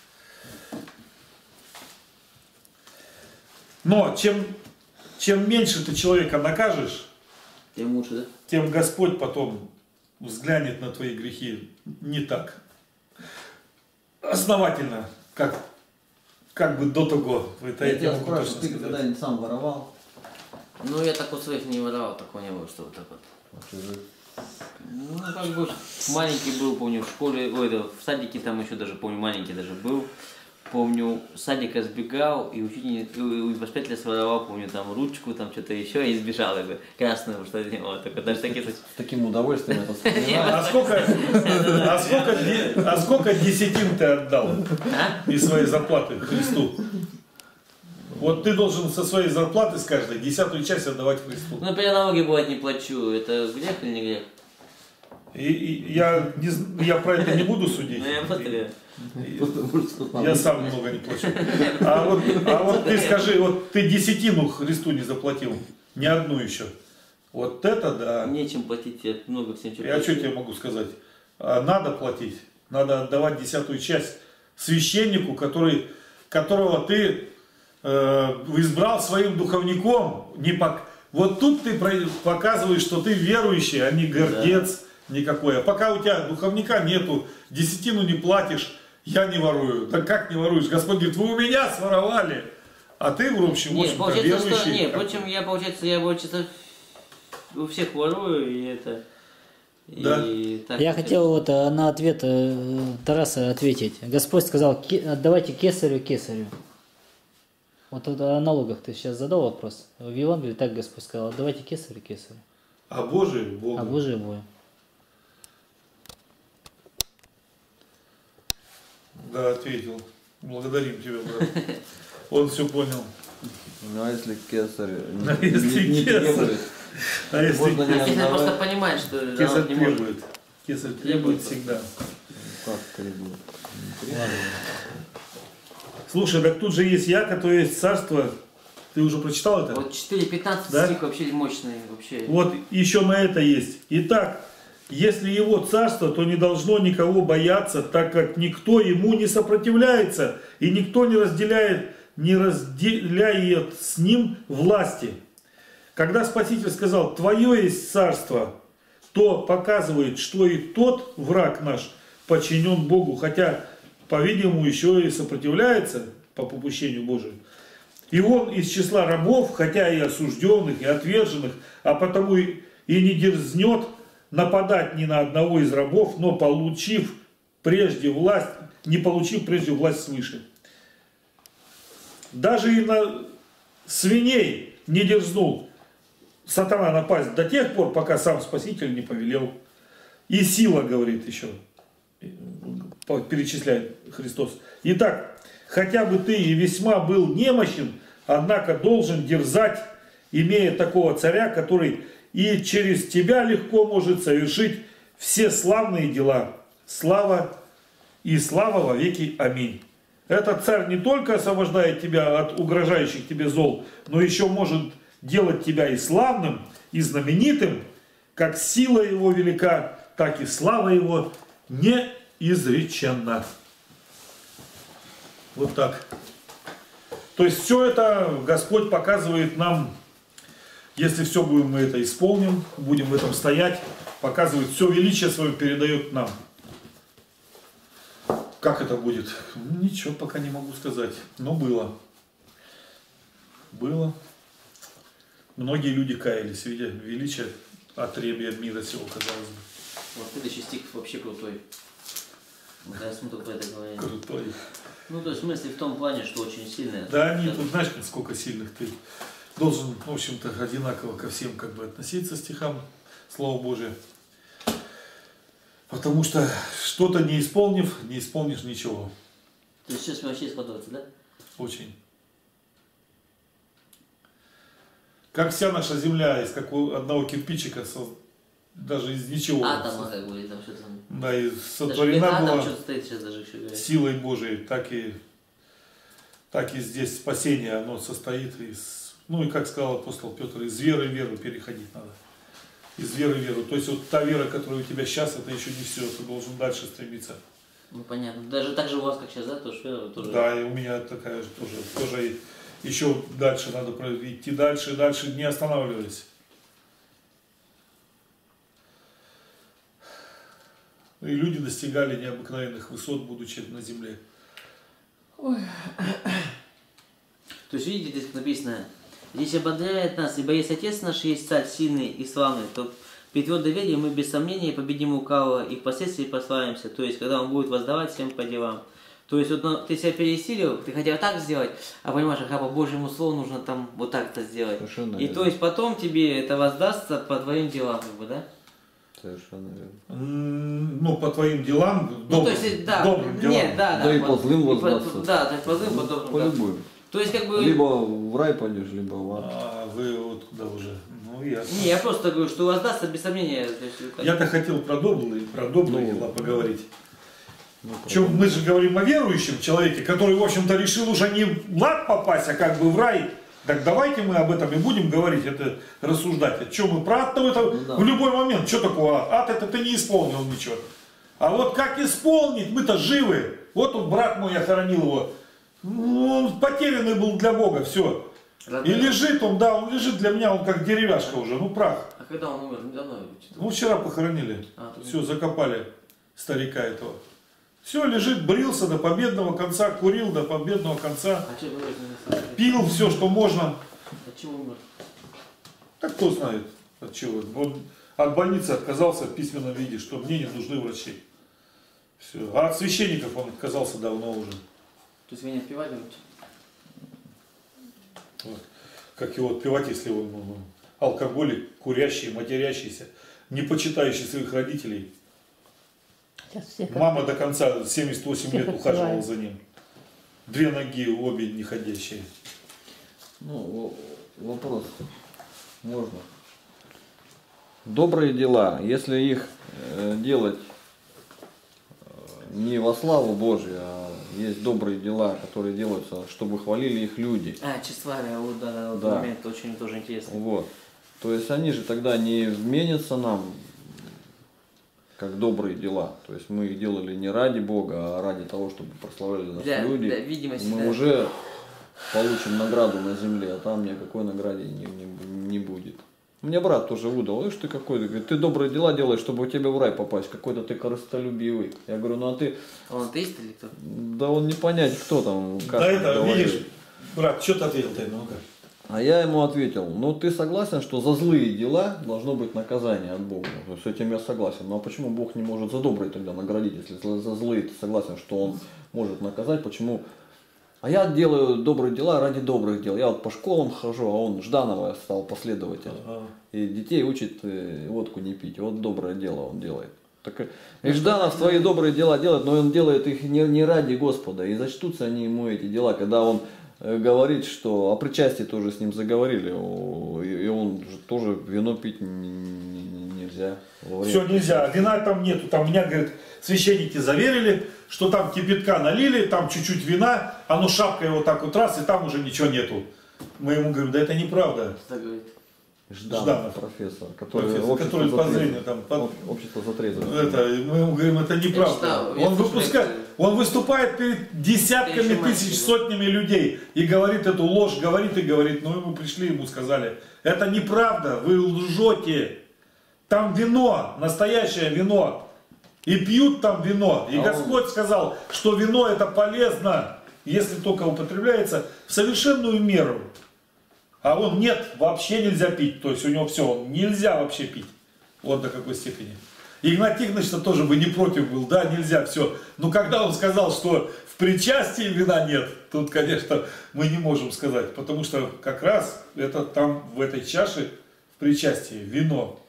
Но чем, чем меньше ты человека накажешь, Тем лучше, да? тем Господь потом взглянет на твои грехи не так основательно, как, как бы до того. Это я тебе могу точно сказать. когда-нибудь сам воровал? Ну, я так вот своих не воровал, такого не было, что вот так вот. Ну, как бы маленький был, помню, в школе, ой, да, в садике там еще даже, помню, маленький даже был. помню, с садика сбегал, и учитель, и воспитатель своровал, помню, там ручку, там что-то еще, и сбежал, и красную, что то делал. Только даже такие... С таким удовольствием это вспоминаю. А сколько, а сколько, де- а сколько десятин ты отдал из своей зарплаты Христу? Вот ты должен со своей зарплаты с каждой десятую часть отдавать Христу. Ну, например, налоги, бывает, не плачу. Это грех или не грех? И, и я, не, з- я про это не буду судить. Ну, я просто... Я сам много не плачу. А вот, а вот ты скажи, вот ты десятину Христу не заплатил, ни одну еще. Вот это да. Нечем платить, я много всем чего Я что плачу. тебе могу сказать? А, Надо платить. Надо отдавать десятую часть священнику, который, которого ты э, избрал своим духовником. Не пок... Вот тут ты про- показываешь, что ты верующий, а не гордец никакой. А пока у тебя духовника нету, десятину не платишь, я не ворую. Да как не воруешь? Господь говорит, вы у меня своровали. А ты, в общем, в Нет, общем-то, получается, что... верующий. Нет, впрочем, я, получается, я, получается, у всех ворую, и это... Да. И так, Я хотел вот э, на ответ э, Тараса ответить. Господь сказал, «Ке- отдавайте кесарю кесарю». Вот тут о налогах ты сейчас задал вопрос. В Евангелии так Господь сказал, отдавайте кесарю кесарю, А Божий Богу. а Божие Бою. Да, ответил. Благодарим тебя, брат. Он все понял. Ну а если кесарь А не, если не- не кесарь? требует, А если можно не Если отдавать, просто понимает, что Кесарь народ не может. требует. Кесарь требует Требует. всегда. как требует? Слушай, так тут же есть яко, то есть царство. Ты уже прочитал это? Вот четыре пятнадцать Да? стих вообще мощный. Вообще. Вот еще на это есть. Итак, если его царство, то не должно никого бояться, так как никто ему не сопротивляется, и никто не разделяет, не разделяет с ним власти. Когда Спаситель сказал, твое есть царство, то показывает, что и тот враг наш подчинен Богу, хотя, по-видимому, еще и сопротивляется по попущению Божию. И он из числа рабов, хотя и осужденных, и отверженных, а потому и и не дерзнет нападать ни на одного из рабов, но получив прежде власть, не получив прежде власть свыше. Даже и на свиней не дерзнул сатана напасть до тех пор, пока сам Спаситель не повелел. И сила, говорит еще, перечисляет Христос. Итак, хотя бы ты и весьма был немощен, однако должен дерзать, имея такого царя, который и через тебя легко может совершить все славные дела. Слава и слава во веки. Аминь. Этот царь не только освобождает тебя от угрожающих тебе зол, но еще может делать тебя и славным, и знаменитым, как сила его велика, так и слава его неизреченна. Вот так. То есть все это Господь показывает нам, если все будем мы это исполним, будем в этом стоять, показывает, все величие свое передает нам. Как это будет? Ничего пока не могу сказать, но было. Было. Многие люди каялись, видя величие отребья мира сего, казалось бы. Вот следующий стих вообще крутой. Вот я смотрю по этой главе. Крутой. Ну, то есть в смысле в том плане, что очень сильное. Да, они тут, знаешь, сколько сильных ты должен, в общем-то, одинаково ко всем как бы относиться стихам Слова Божия. Потому что что-то не исполнив, не исполнишь ничего. То есть сейчас вообще складывается, да? Очень. Как вся наша земля из какого одного кирпичика, со- даже из ничего. Атома, как бы, там что-то там. Да, и Даже сотворена атом была что-то стоит сейчас даже еще говорят. силой Божией, так и, так и здесь спасение, оно состоит из, ну и как сказал апостол Петр, из веры в веру переходить надо. Из веры в веру. То есть вот та вера, которая у тебя сейчас, это еще не все, ты должен дальше стремиться. Ну понятно. Даже так же у вас, как сейчас, да, тоже вера тоже. Да, и у меня такая же тоже, тоже и еще дальше надо пройти, идти дальше, дальше, не останавливаясь. И люди достигали необыкновенных высот, будучи на земле. То есть видите, здесь написано, здесь ободряет нас, ибо если Отец наш есть царь сильный и славный, то при твердой вере мы без сомнения победим лукавого и впоследствии прославимся, то есть когда он будет воздавать всем по делам. То есть вот, ну, ты себя пересилил, ты хотел так сделать, а понимаешь, ага, по Божьему Слову нужно там вот так-то сделать. Совершенно И верно. то есть потом тебе это воздастся по твоим делам, как бы, да? Совершенно верно. М, Ну, по твоим делам, Ну, добрым, то есть, да, добрым делам. нет, да, да. Да и по- по злым и по- воздастся. Да, то есть по злым, по Ну, добрым, по да. любым. То есть, как бы... Либо в рай пойдешь, либо в ад. А вы вот куда уже? Ну, ясно. Не, я просто говорю, что воздастся без сомнения. То есть, как- Я-то хотел про добрые, про добрые Ну, дела поговорить. Ну, Причем мы же говорим о верующем человеке, который, в общем-то, решил уже не в ад попасть, а как бы в рай. Так давайте мы об этом и будем говорить, это рассуждать. А что мы про ад-то это Ну, да. в любой момент, что такое ад? Ад это ты не исполнил ничего. А вот как исполнить, мы-то живы. Вот тут брат мой, я хоронил его. Ну, он потерянный был для Бога, все. И Родной. лежит он, да, он лежит для меня, он как деревяшка уже, ну прах. А когда он умер? Недавно? что-то? Ну вчера похоронили, А, тут все, закопали старика этого. Все, лежит, брился до победного конца, курил до победного конца, А что вы говорите, на самом деле? пил все, что можно. От чего умер? Так кто знает от чего. Он от больницы отказался в письменном виде, что мне не нужны врачи. Все. А от священников он отказался давно уже. То есть вы не отпевали? Вот. Как его отпевать, если он ну, алкоголик, курящий, матерящийся, не почитающий своих родителей. Сейчас все как- Мама до конца семьдесят восемь Всех лет ухаживала отпевают. за ним. Две ноги, обе неходящие. Ну, во- вопрос можно. Добрые дела, если их э, делать э, не во славу Божью, а есть добрые дела, которые делаются, чтобы хвалили их люди. А, тщеславие, вот, да, да, вот Да. момент очень тоже интересный. Вот. То есть они же тогда не вменятся нам как добрые дела. То есть мы их делали не ради Бога, а ради того, чтобы прославляли нас Для, люди. для видимости, Мы да. уже получим награду на земле, а там ни о какой награде не, не, не будет. Мне брат тоже выдал, ишь ты какой, говорит, ты добрые дела делаешь, чтобы у тебя в рай попасть, какой-то ты корыстолюбивый. Я говорю, ну а ты, Он атеист или кто? да он не понять, кто там, как Да это, говорит. видишь, брат, что ты ответил-то, ну-ка. А я ему ответил, ну ты согласен, что за злые дела должно быть наказание от Бога? С этим я согласен. Ну а почему Бог не может за добрые тогда наградить, если за за злые ты согласен, что Он может наказать? Почему? А я делаю добрые дела ради добрых дел. Я вот по школам хожу, а он Жданова стал последователем. Ага. И детей учит э, водку не пить. Вот доброе дело он делает. Так, и Жданов свои добрые дела делает, но он делает их не, не ради Господа. И зачтутся они ему эти дела, когда он э, говорит, что о причастии тоже с ним заговорили. о, И, и он же тоже вино пить не- не- не- нельзя. во время Все нельзя, вина там нету. Там меня, говорит, священники заверили, что там кипятка налили, там чуть-чуть вина, оно шапкой вот так вот раз, и там уже ничего нету. Мы ему говорим, да это неправда. Кто так говорит? Жданов, Жданов. профессор, который, Профессор, общество который по за зрению трезвость. там, под- Об- общество за трезвость. Это, мы ему говорим, это неправда. читал, я Он, слушал выпускает, лекции. он выступает перед десятками Еще мальчик тысяч, был. сотнями людей и говорит эту ложь, говорит и говорит. Ну, мы пришли, ему сказали, это неправда, вы лжете. Там вино, настоящее вино. И пьют там вино. И А он- Господь сказал, что вино это полезно, если только употребляется в совершенную меру. А он нет, вообще нельзя пить. То есть у него все, нельзя вообще пить. Вот до какой степени. Игнат Тихонович тоже бы не против был, да, нельзя, все. Но когда он сказал, что в причастии вина нет, тут, конечно, мы не можем сказать. Потому что как раз это там в этой чаше в причастии вино.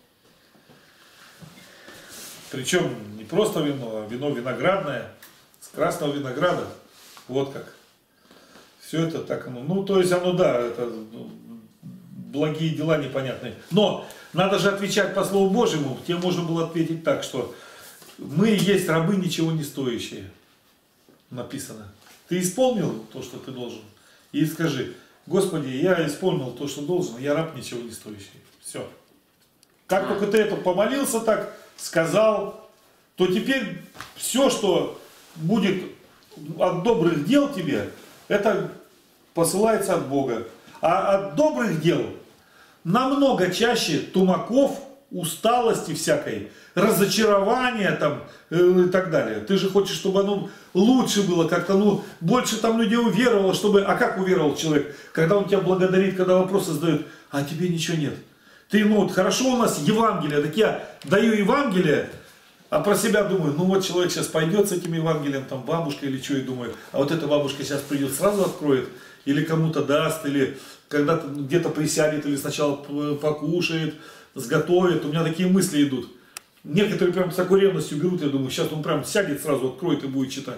Причем не просто вино, а вино виноградное, с красного винограда. Вот как. Все это так, ну, ну то есть оно, да, это ну, благие дела непонятные. Но надо же отвечать по Слову Божьему. Тебе можно было ответить так, что мы есть рабы ничего не стоящие. Написано. Ты исполнил то, что ты должен. И скажи, Господи, я исполнил то, что должен, я раб ничего не стоящий. Все. Как только ты это помолился так, сказал, то теперь все, что будет от добрых дел тебе, это посылается от Бога. А от добрых дел намного чаще тумаков, усталости всякой, разочарования там э, и так далее. Ты же хочешь, чтобы оно лучше было, как-то, ну, больше там людей уверовало, чтобы... А как уверовал человек? Когда он тебя благодарит, когда вопросы задает, а тебе ничего нет. Ты, ну вот, хорошо у нас Евангелие, так я даю Евангелие, А про себя думаю, ну вот человек сейчас пойдет с этим Евангелием, там бабушка или что, и думаю, а вот эта бабушка сейчас придет, сразу откроет, или кому-то даст, или когда-то где-то присядет, или сначала покушает, сготовит. У меня такие мысли идут. Некоторые прям с такой ревностью берут, я думаю, сейчас он прям сядет, сразу откроет и будет читать.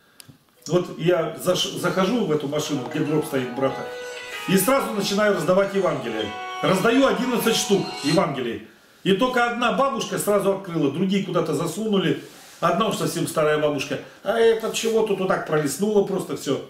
Вот я заш, захожу в эту машину, где гроб стоит брата, и сразу начинаю раздавать Евангелие. Раздаю одиннадцать штук Евангелий. И только одна бабушка сразу открыла, другие куда-то засунули. Одна уж совсем старая бабушка, а это чего тут вот так пролистнула просто все.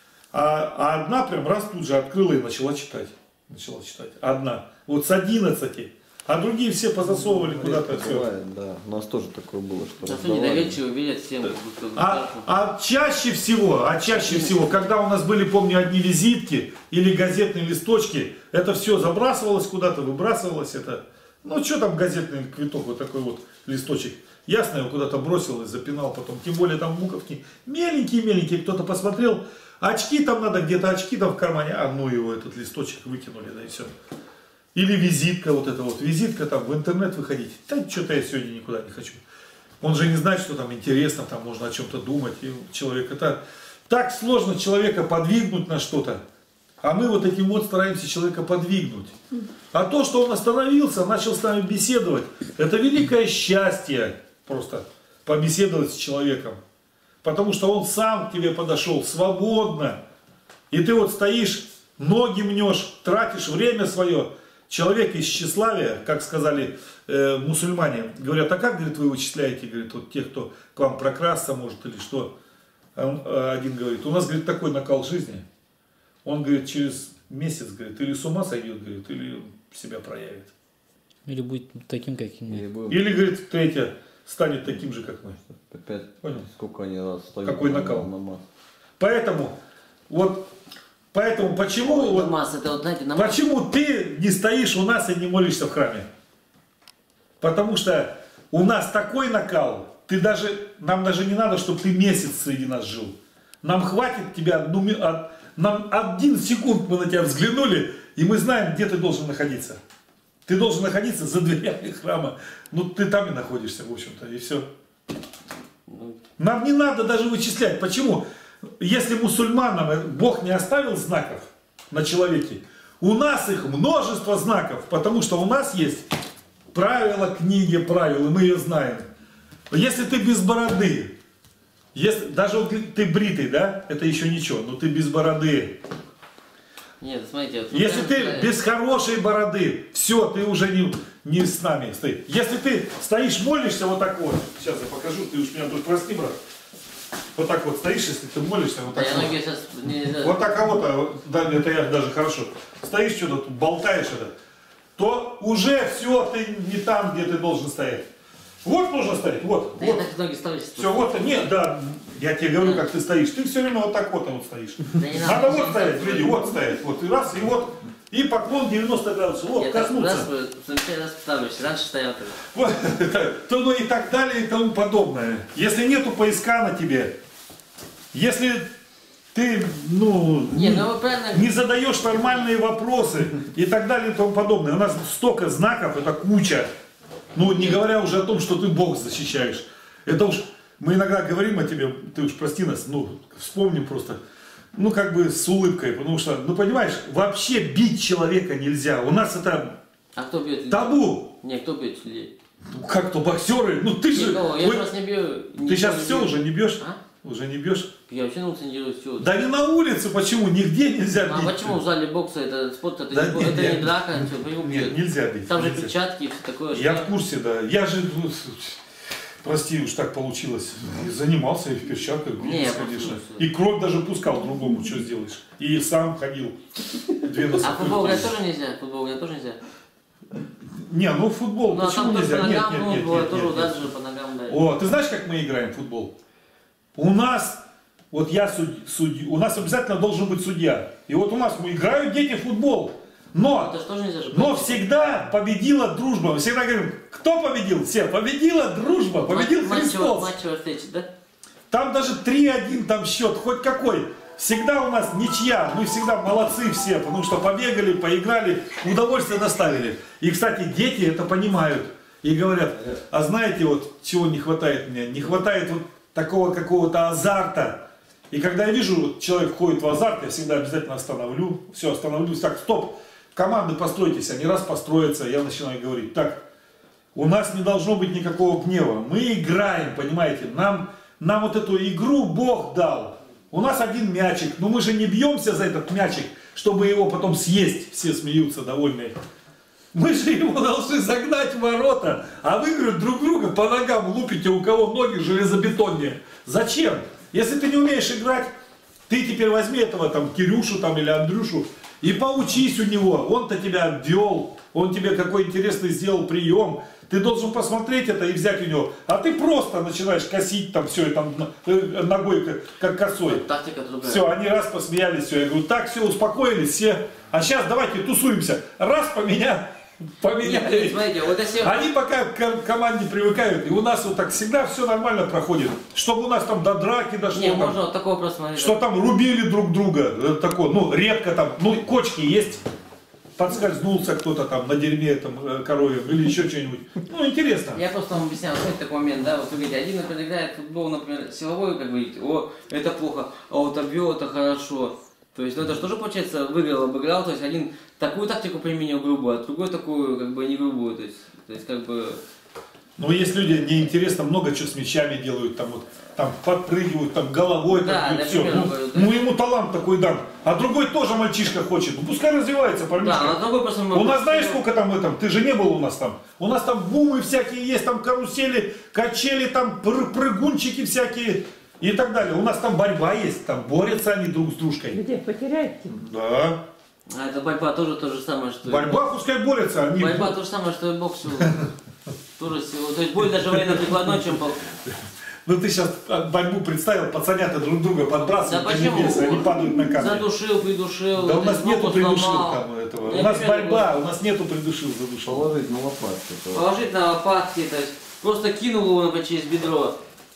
А, а одна прям раз тут же открыла и начала читать. Начала читать. Одна. Вот с одиннадцати. А другие все позасовывали куда-то все. Бывает, да. У нас тоже такое было, что Зато недоверчиво видят всем. Как будто А, а чаще всего, а чаще всего, когда у нас были, помню, одни визитки или газетные листочки, это все забрасывалось куда-то, выбрасывалось это. Ну, что там газетный квиток, вот такой вот листочек. Ясно, его куда-то бросил и запинал потом. Тем более там буковки меленькие-меленькие, кто-то посмотрел. Очки там надо, где-то очки там в кармане. А ну его этот листочек выкинули, да и все. Или визитка вот эта вот. Визитка там в интернет выходить. Да что-то я сегодня никуда не хочу. Он же не знает, что там интересно, там можно о чем-то думать. И человек, это так сложно человека подвигнуть на что-то. А мы вот этим вот стараемся человека подвигнуть. А то, что он остановился, начал с нами беседовать, это великое счастье просто побеседовать с человеком. Потому что он сам к тебе подошел свободно. И ты вот стоишь, ноги мнешь, тратишь время свое. Человек из тщеславия, как сказали э, мусульмане, говорят, а как, говорит, вы вычисляете, говорит, вот тех, кто к вам прокрасться может или что. А он, а один говорит, у нас, говорит, такой накал жизни. Он, говорит, через месяц, говорит, или с ума сойдет, говорит, или себя проявит. Или будет таким, каким Или, мы. будем... Или, говорит, третье, станет таким же, как мы. Опять, Понял? сколько они раз стоят. Какой накал. намаз. Поэтому, вот, поэтому, почему, вот, намаз, это вот, знаете, намаз. почему ты не стоишь у нас и не молишься в храме? Потому что у нас такой накал, ты даже, нам даже не надо, чтобы ты месяц среди нас жил. Нам хватит тебя одну ми- от, нам один секунд мы на тебя взглянули, и мы знаем, где ты должен находиться. Ты должен находиться за дверями храма. Ну, ты там и находишься, в общем-то, и все. Нам не надо даже вычислять. Почему? Если мусульманам Бог не оставил знаков на человеке, у нас их множество знаков, потому что у нас есть правила, книги правил, и мы ее знаем. Если ты без бороды, если, даже вот ты бритый, да, это еще ничего, но ты без бороды. Нет, смотрите, вот Если ты правильно. без хорошей бороды, все, ты уже не, не с нами стоишь. Если ты стоишь, молишься вот так вот, сейчас я покажу, ты уж меня тут прости, брат. Вот так вот стоишь, если ты молишься, вот Да, так я вот. ноги сейчас не... Вот так кого-то, да, это я даже хорошо. Стоишь что-то, тут болтаешь это, то уже все, ты не там, где ты должен стоять. Вот нужно стоять, вот, Да я вот. так ноги ставлю. Все, вот, нет, да, я тебе говорю, как ты стоишь. Ты все время вот так вот, вот стоишь. Да не Надо надо, вот не стоять, надо. гляди, вот стоять, вот, и раз, и вот, и поклон девяносто градусов, вот, Я так коснуться. раз, случайно раз ставлюсь, раньше стоял так. Вот, то, ну и так далее, и тому подобное. Если нету поиска на тебе, если ты, ну, Не, ну вы правильно... не задаешь нормальные вопросы и так далее и тому подобное. У нас столько знаков, это куча. Ну, не говоря уже о том, что ты Бог защищаешь. Это уж, мы иногда говорим о тебе, ты уж прости нас, ну, вспомним просто, ну, как бы с улыбкой, потому что, ну, понимаешь, вообще бить человека нельзя. У нас это А кто бьет людей? табу. Не, кто бьет людей? Ну, как то боксеры? Ну, ты же... Никого, я Ой, же вас не бью. ты сейчас все уже не бьешь? А? Уже не бьешь? Я вообще на улице не делаю все. Да не на улице, почему? Нигде нельзя Ну, а бить. почему в зале бокса это спорт, это, Да не, нет, это нет. не драка, все, почему Нет, бьют? нельзя бить. Там же нельзя. перчатки и все такое. Я что- в курсе, да. Я же, ну, прости, уж так получилось. И занимался и в перчатках, бил, Не, я конечно. просто- И кровь даже пускал другому, что сделаешь. И сам ходил. Две А носовых футбол играть курсы. тоже нельзя? Футбол играть тоже нельзя? Не, ну футбол, Ну, а почему там тоже нельзя? по Нет, ногам, нет, ну, нет, бывает, нет, тоже нет, удар нет. же по ногам дать. О, ты знаешь, как мы играем в футбол? У нас, вот я суд, судь- у нас обязательно должен быть судья. И вот у нас играют дети в футбол. Но, Это же тоже нельзя же. но всегда победила дружба. Мы всегда говорим, кто победил? Все, победила дружба, победил Матч- Христос. Матчевая встреча, да? Там даже три-один там счет, хоть какой. Всегда у нас ничья, мы всегда молодцы все, потому что побегали, поиграли, удовольствие доставили. И, кстати, дети это понимают. и говорят, а знаете, вот чего не хватает мне? Не хватает вот такого какого-то азарта. И когда я вижу, вот человек входит в азарт, я всегда обязательно остановлю. Все, остановлюсь. Так, стоп, команды постройтесь. Они раз построятся, я начинаю говорить, так, у нас не должно быть никакого гнева. Мы играем, понимаете, нам, нам вот эту игру Бог дал. У нас один мячик, но мы же не бьемся за этот мячик, чтобы его потом съесть. Все смеются, довольные. Мы же его должны загнать в ворота, а вы, говорят, друг друга по ногам лупите, у кого ноги железобетоннее. Зачем? Если ты не умеешь играть, ты теперь возьми этого там Кирюшу там, или Андрюшу и поучись у него. Он-то тебя ввел, он тебе какой интересный сделал прием. Ты должен посмотреть это и взять у него. А ты просто начинаешь косить там все, там, ногой как, как косой. Тактика другая. Все, они раз посмеялись, все. Я говорю, так, все, успокоились, все. А сейчас давайте тусуемся. Раз поменяли. Поменяли. Нет, смотрите, вот если... Они пока к команде привыкают, и у нас вот так всегда все нормально проходит. Чтобы у нас там до драки дошло. Не, там, можно вот такой вопрос смотреть. что там рубили друг друга. Такое, ну, редко там, ну, кочки есть. Подскользнулся кто-то там на дерьме там коровьем или еще что-нибудь. Ну, интересно. Я просто вам объяснял, смотрите, такой момент, да, вот вы говорите, один, например, играет в футбол, например, силовой, как вы говорите, о, это плохо, а вот обвел, это хорошо. То есть, ну это же тоже, получается, выиграл, обыграл, то есть один такую тактику применил грубую, а другой такую, как бы, не грубую, то есть, то есть как бы... Ну, есть люди, неинтересно, много чего с мячами делают, там вот, там подпрыгивают, там головой, Да, там, да, все. примерно Ну, говорю, да. ну, ему талант такой дан. А другой тоже мальчишка хочет. Ну, пускай развивается, парнишка. Да, а другой просто... У нас знаешь, сколько там в этом? Ты же не был у нас там. У нас там бумы всякие есть, там карусели, качели, там пры- прыгунчики всякие и так далее. У нас там борьба есть, там борются они друг с дружкой. Где потеряете? Да. А это борьба тоже то же самое, что... и Борьба, бокс. пускай борются. Они... Борьба то же самое, что и бокс. Тоже сила. То есть более даже военно-прикладной, чем бокс. Ну ты сейчас борьбу представил, пацанята друг друга подбрасывают, Да до почему? небес, они падают на камни. Задушил, придушил. Да у то нас есть нету ногу придушил сломал. там этого. Я У нас примерно борьба, у нас нету придушил, задушил. Положить на лопатки. то- Положить на лопатки, то есть просто кинул его, например, через бедро,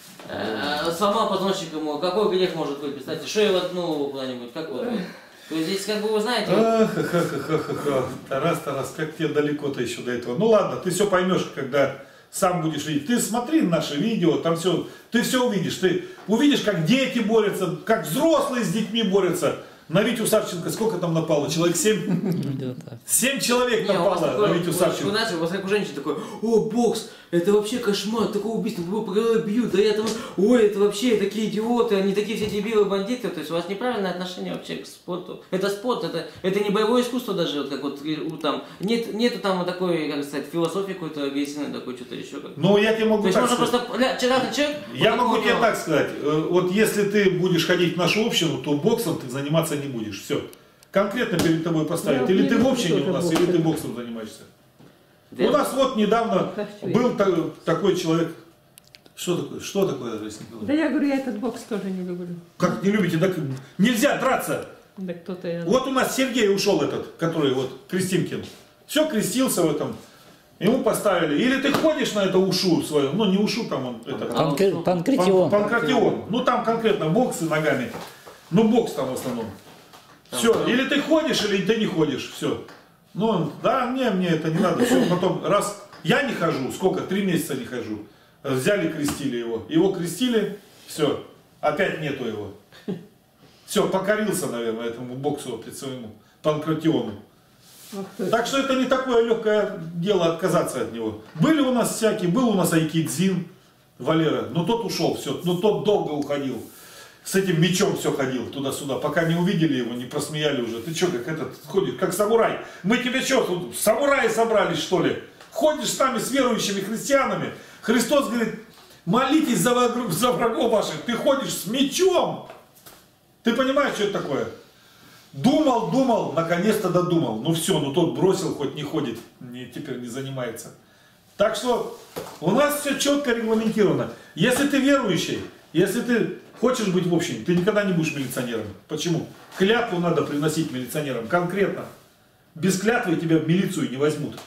э, сломал позвоночник ему. Какой грех может быть? Представьте, шею воткнул куда-нибудь, как вот. То есть здесь, как бы вы знаете, Ах-ха-ха-ха-ха-ха. Тарас, Тарас, как тебе далеко-то еще до этого? Ну ладно, ты все поймешь, когда сам будешь видеть. Ты смотри наши видео, там все, ты все увидишь. Ты увидишь, как дети борются, как взрослые с детьми борются. На Витю Савченко сколько там напало? Человек семь? Семь человек не, у вас напало такой, на Витю вы, Савченко. вы знаете, у вас как у женщин такой, о, бокс, это вообще кошмар, такое убийство, его по голове бьют, да я там, ой, это вообще такие идиоты, они такие все дебилы, бандиты, то есть у вас неправильное отношение вообще к спорту. Это спорт, это, это не боевое искусство даже, вот как вот там, нет, нету там вот такой, как сказать, философии какой-то агрессивной, такой что-то еще. Как. Ну, я тебе могу То есть так можно сказать. просто, разный человек, Я вот могу такого тебе него- так сказать, э, вот если ты будешь ходить в нашу общину, то боксом ты заниматься не будешь, все. Конкретно перед тобой поставить, Я или ты в не общине люблю у нас, тоже или ты боксом. боксом занимаешься. Да. У нас вот недавно Хочу был та- такой человек, что такое, что такое, Раиса Николаевна? Да я говорю, я этот бокс тоже не люблю. Как не любите, так нельзя драться. Да кто-то я... Вот у нас Сергей ушел этот, который вот Крестинкин, все крестился в этом, ему поставили, или ты ходишь на это ушу свое, ну не ушу там он, это, А, Панкр- ну, Панкратион. Пан- Панкратион. Ну там конкретно боксы ногами. Ну бокс там в основном. Все, или ты ходишь, или ты не ходишь. Все. Ну, да, мне, мне это не надо. Все, потом раз я не хожу, сколько? Три месяца не хожу. Взяли, крестили его. Его крестили, все, опять нету его. Все, покорился, наверное, этому боксу, опять своему Панкратиону. Ах ты. Так что это не такое легкое дело отказаться от него. Были у нас всякие, был у нас Айкидзин, Валера, но тот ушел, все, но тот долго уходил. С этим мечом все ходил туда-сюда, пока не увидели его, не просмеяли уже. Ты что, как этот, ходишь, как самурай? Мы тебе что, тут самураи собрались, что ли? Ходишь с нами, с верующими христианами. Христос говорит, молитесь за, враг- за врагов ваших, ты ходишь с мечом. Ты понимаешь, что это такое? Думал, думал, наконец-то додумал. Ну все, ну тот бросил, хоть не ходит, не, теперь не занимается. Так что у нас все четко регламентировано. Если ты верующий, если ты хочешь быть в общине, ты никогда не будешь милиционером. Почему? Клятву надо приносить милиционерам, конкретно. Без клятвы тебя в милицию не возьмут.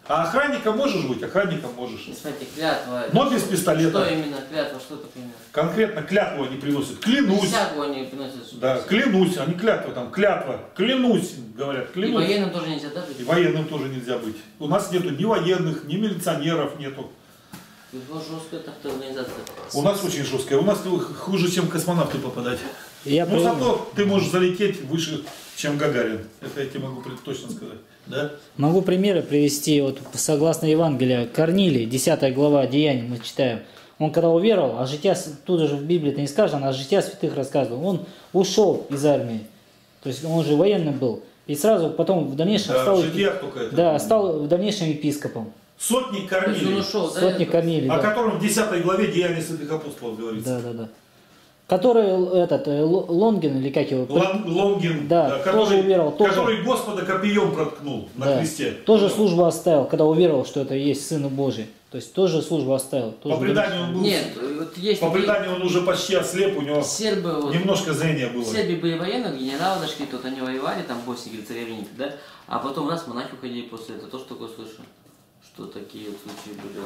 А охранником можешь быть? Охранником можешь. Смотрите, клятва. Но без пистолета. Что именно клятва? Что такое именно? Конкретно клятву они приносят. Клянусь. Присягу они приносят. Да, клянусь. Они клятва там. Клятва. Клянусь. Говорят, И клянусь. военным тоже нельзя, да, быть? И военным тоже нельзя быть. У нас нету ни военных, ни милиционеров нету. Жесткая так-то организация. У нас очень жесткая. У нас хуже, чем космонавты попадать. Я Ну при- зато ты можешь залететь выше, чем Гагарин. Это я тебе могу точно сказать. Да? Могу примеры привести, вот согласно Евангелию, Корнилий, десятая глава Деяний, мы читаем. Он когда уверовал, а жития, тут же в Библии это не сказано, а жития святых рассказывал. Он ушел из армии, то есть он же военным был. И сразу потом в дальнейшем Да, стал, в житиях только это. да, стал в дальнейшем епископом. Сотник То есть он Корнилий, ушел, да? Сотник это? Корнилий, о да. котором в десятой главе Деяний святых апостолов говорится. Да, да, да. Который этот э, Л- Лонгин, или как его? Лон- Лонгин, Да, да, тоже который, уверовал, тоже. который Господа копьем проткнул на Да. кресте. Тоже Понял? службу оставил, когда уверовал, что это есть Сын Божий. То есть тоже службу оставил. Тоже По преданию он был, Нет, вот есть по такие преданию он уже почти ослеп, у него сербы, вот, немножко зрения было. в Сербии были военные, генералы дошли, тут они воевали, там Боснии, Герцеговине, да? А потом раз монахи уходили после этого, тоже такое слышу. Что такие вот случаи были.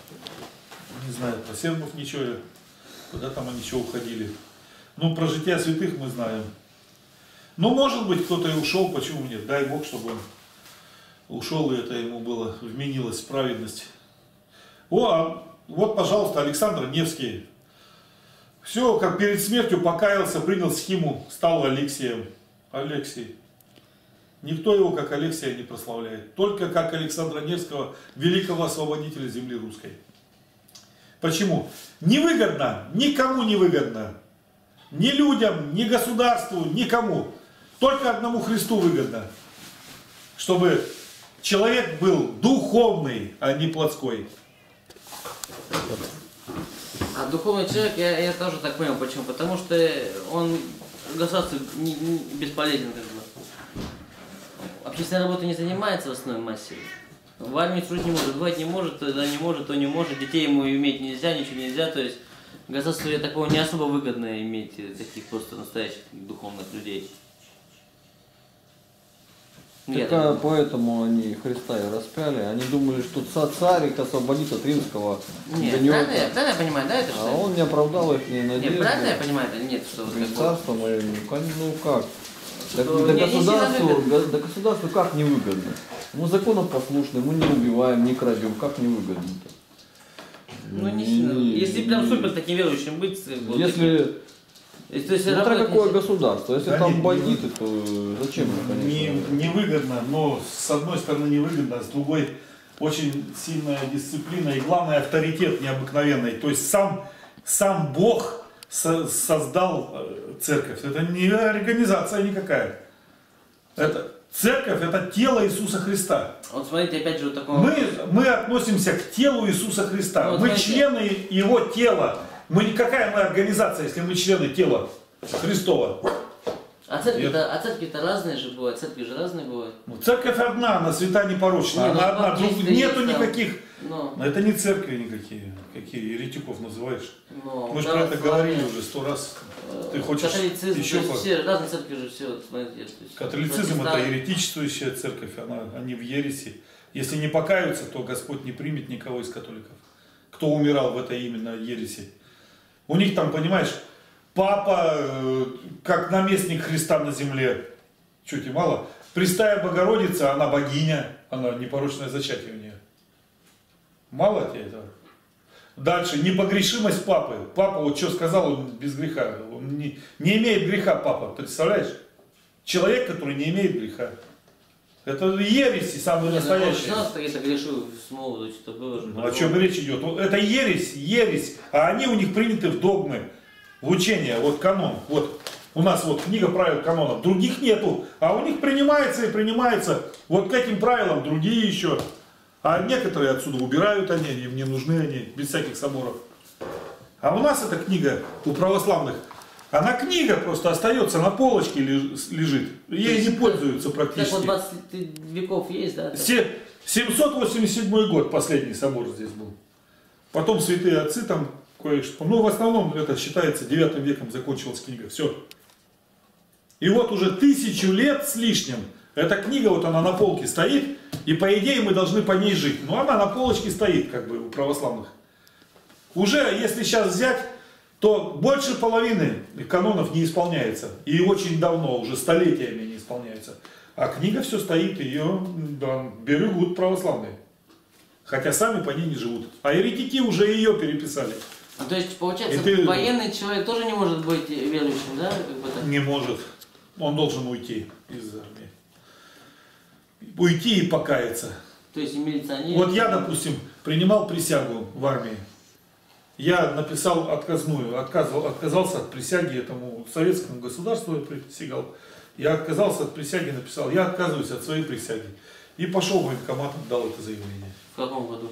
Не знаю, про сербов ничего, куда там они еще уходили. Ну, про жития святых мы знаем. Ну, может быть, кто-то и ушел, почему нет? Дай Бог, чтобы он ушел, и это ему было, вменилось в праведность. О, а вот, пожалуйста, Александр Невский. Все, как перед смертью покаялся, принял схиму, стал Алексеем. Алексей. Никто его, как Алексея, не прославляет. Только как Александра Невского, великого освободителя земли русской. Почему? Невыгодно, никому не выгодно. Ни людям, ни государству, никому. Только одному Христу выгодно. Чтобы человек был духовный, а не плотской. А духовный человек, я, я тоже так понял, почему. Потому что он государству не, не бесполезен, как бы. Общественной работой не занимается в основной массе. В армии служить не может, бывать не может, тогда не может, то не может, детей ему иметь нельзя, ничего нельзя, то есть государству я такого не особо выгодно иметь таких просто настоящих духовных людей. Ну, я Так, так а думаю. поэтому они Христа и распяли. Они думали, что ца- царь их освободит от римского Нет, гнета. правильно, я- правильно я понимаю, да, это А что? он не оправдал их Нет, надежды. правильно я понимаю, это нет, что вот как бы- Царством, и, ну кон- ну как? Да, Что да не- не сильно государству, выгодно. да, да государству как невыгодно? Мы законом послушны, мы не убиваем, не крадем, как невыгодно-то? Ну не Не- сильно. не- Если прям не- супер таким верующим быть, как бы, вот таким- Если, Если, то есть, смотря работать какое нельзя. государство, если Да там нет, не бандиты, то зачем им, конечно? Не, невыгодно, но с одной стороны невыгодно, с другой очень сильная дисциплина и главное авторитет необыкновенный. То есть сам, сам Бог со- создал э, церковь. Это не организация никакая. Это церковь, это тело Иисуса Христа. Вот смотрите, опять же, вот такого... Мы, мы относимся к телу Иисуса Христа. Ну, вот Мы смотрите. члены Его тела. Мы, не- какая мы организация, если мы члены тела Христова? А церкви-то, а церкви-то разные же бывают, церкви же разные бывают. Ну, церковь одна, она свята непорочна. Не, ну, Она одна. баптисты Друг- Нету есть там. никаких. Но, Но это не церкви никакие. Какие еретиков называешь? но, Мы же про это православие, говорили уже сто раз. э, Ты хочешь католицизм, еще то есть по- все разные церкви же все, вот, смотрите, то есть Католицизм это протестант- еретичествующая церковь, она, они в ереси. Если не покаются, то Господь не примет никого из католиков, кто умирал в этой именно ереси. У них там, понимаешь, папа, э, как наместник Христа на земле, чуть и мало. Престая Богородица, она богиня, она непорочное зачатие у нее. Мало тебе этого? Дальше, непогрешимость папы. Папа вот что сказал, он без греха. Он не, не имеет греха папа, представляешь? Человек, который не имеет греха. Это ереси самые Не, ну, настоящие. я что я грешу с молоду, что-то было же. Ну, о чем речь идет? Вот это ересь, ересь, а они у них приняты в догмы, в учение, вот канон. Вот у нас вот книга правил канонов, других нету, а у них принимается и принимается вот к этим правилам другие еще. А некоторые отсюда убирают они, они им не нужны они, без всяких соборов. А у нас эта книга, у православных, она книга просто остается на полочке леж- лежит, ей не пользуются Так вот практически. двадцать веков есть, да? Се- семьсот восемьдесят седьмой год последний собор здесь был. Потом святые отцы там кое-что. Ну, в основном это считается девятым веком закончилась книга. Все. И вот уже тысячу лет с лишним Эта книга, вот она на полке стоит, и по идее мы должны по ней жить. Но она на полочке стоит, как бы, у православных. Уже, если сейчас взять, то больше половины канонов не исполняется. И очень давно, уже столетиями не исполняется. А книга все стоит, ее да, берегут православные. Хотя сами по ней не живут. А еретики уже ее переписали. А то есть, получается, ты... военный человек тоже не может быть верующим, да? Как бы так? Не может. Он должен уйти из армии. Уйти и покаяться. То есть, милиционер... Вот я, допустим, принимал присягу в армии. Я написал отказную, отказывал, отказался от присяги этому советскому государству, я присягал. Я отказался от присяги, написал, я отказываюсь от своей присяги. И пошел в военкомат, дал это заявление. В каком году?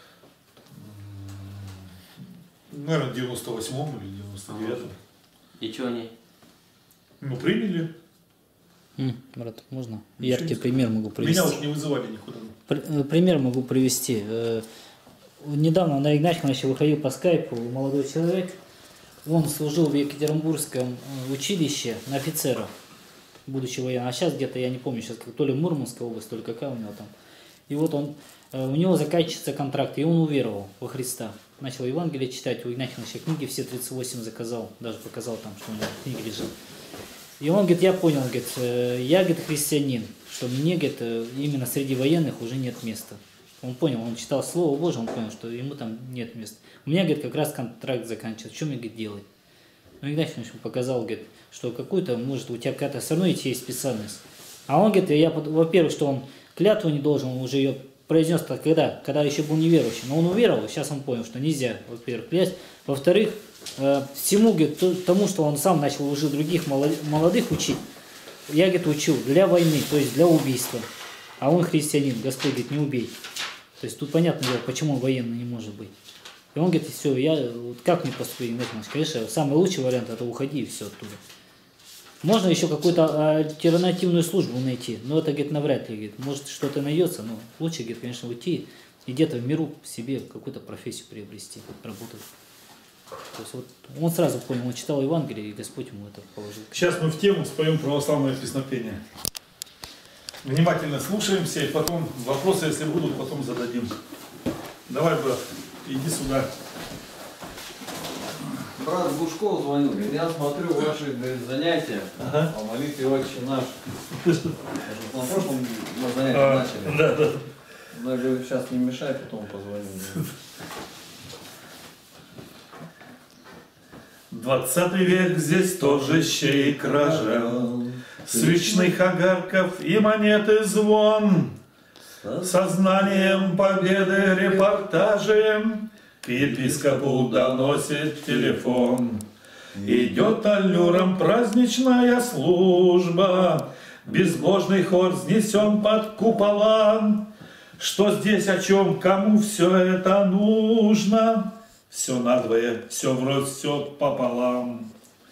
Наверное, в девяносто восьмом или девяносто девятом. И что они? Ну, приняли. М, брат, можно? Ничего Яркий не пример могу привести. Меня уж не вызывали никуда. Пр- Пример могу привести. Э, Недавно на Игнатьевича выходил по скайпу молодой человек. Он служил в Екатеринбургском э, училище на офицера, будучи военным. А сейчас где-то, я не помню, сейчас как то ли Мурманская область, то ли какая у него там. И вот он, э, у него заканчивается контракт, и он уверовал во Христа. Начал Евангелие читать, у Игнатьевича книги все тридцать восемь заказал, даже показал там, что у него книги лежат. И он говорит, я понял, говорит, э, я, говорит, христианин, что мне, говорит, э, именно среди военных уже нет места. Он понял, он читал Слово Божие, он понял, что ему там нет места. У меня, говорит, как раз контракт заканчивается. Что мне, говорит, делать? Ну, Игнатьевич показал, говорит, что какую-то, может, у тебя какая-то все равно идти есть специальность. А он, говорит, я, во-первых, что он клятву не должен, он уже ее произнес когда? Когда еще был неверующий. Но он уверовал, сейчас он понял, что нельзя, во-первых, клясть. Во-вторых, э, всему, говорит, тому, что он сам начал уже других молодых учить, я, говорит, учил для войны, то есть для убийства. А он христианин, Господь говорит, не убей. То есть тут понятно дело, почему он военный не может быть. И он говорит, все, я, вот как мне поступить? Конечно, самый лучший вариант это уходи и все оттуда. Можно еще какую-то альтернативную службу найти, но это, говорит, навряд ли, говорит, может что-то найдется, но лучше, говорит, конечно, уйти и где-то в миру себе какую-то профессию приобрести, работать. То есть вот он сразу понял, он читал Евангелие, и Господь ему это положил. Сейчас мы в тему споем православное песнопение. Внимательно слушаемся, и потом вопросы, если будут, потом зададим. Давай, брат, иди сюда. Брат Бушков звонил, говорит, я смотрю ваши, говорит, занятия Ага. по молитве «Отче наш». На прошлом мы занятия А, начали. да, да. Но я говорю, сейчас не мешай, потом позвоню. Двадцатый век здесь тоже щей кража, свечных огарков и монеты звон. Сознанием победы репортажем к епископу доносит телефон. Идет аллюром праздничная служба, безбожный хор взнесен под купола. Что здесь о чем, кому все это нужно? Все надвое, все врозь, все пополам.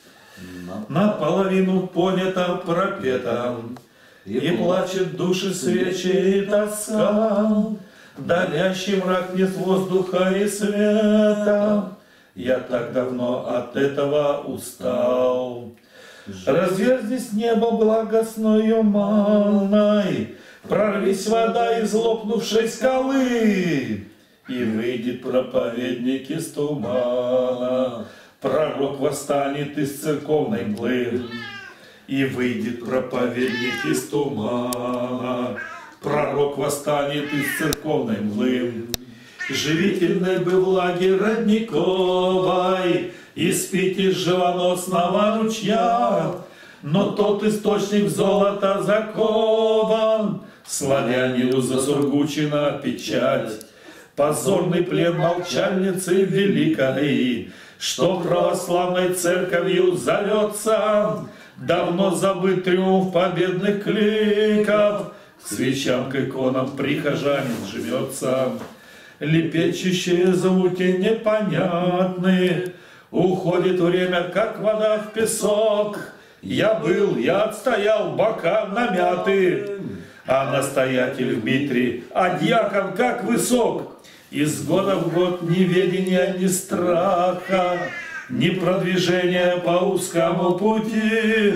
Наполовину понято, пропето, и плачет души свечи и тоска. Дарящий мрак нет воздуха и света. Я так давно от этого устал. Разверзнись небо благостною манной, прорвись вода из лопнувшей скалы, и выйдет проповедник из тумана. Пророк восстанет из церковной мглы, и выйдет проповедник из тумана. Пророк восстанет из церковной мглы. Живительной бы влаги родниковой, испить из живоносного ручья, но тот источник в золото закован. Славянину за Сургучина печать, позорный плен молчальницы великой, что православной церковью зовется. Давно забыт триумф победных кликов, к свечам, к иконам прихожанин живется. Лепечущие звуки непонятны, уходит время, как вода в песок. Я был, я отстоял, бока намяты, а настоятель Дмитрий, а дьякон как высок. Из года в год ни ведения, ни страха, ни продвижения по узкому пути.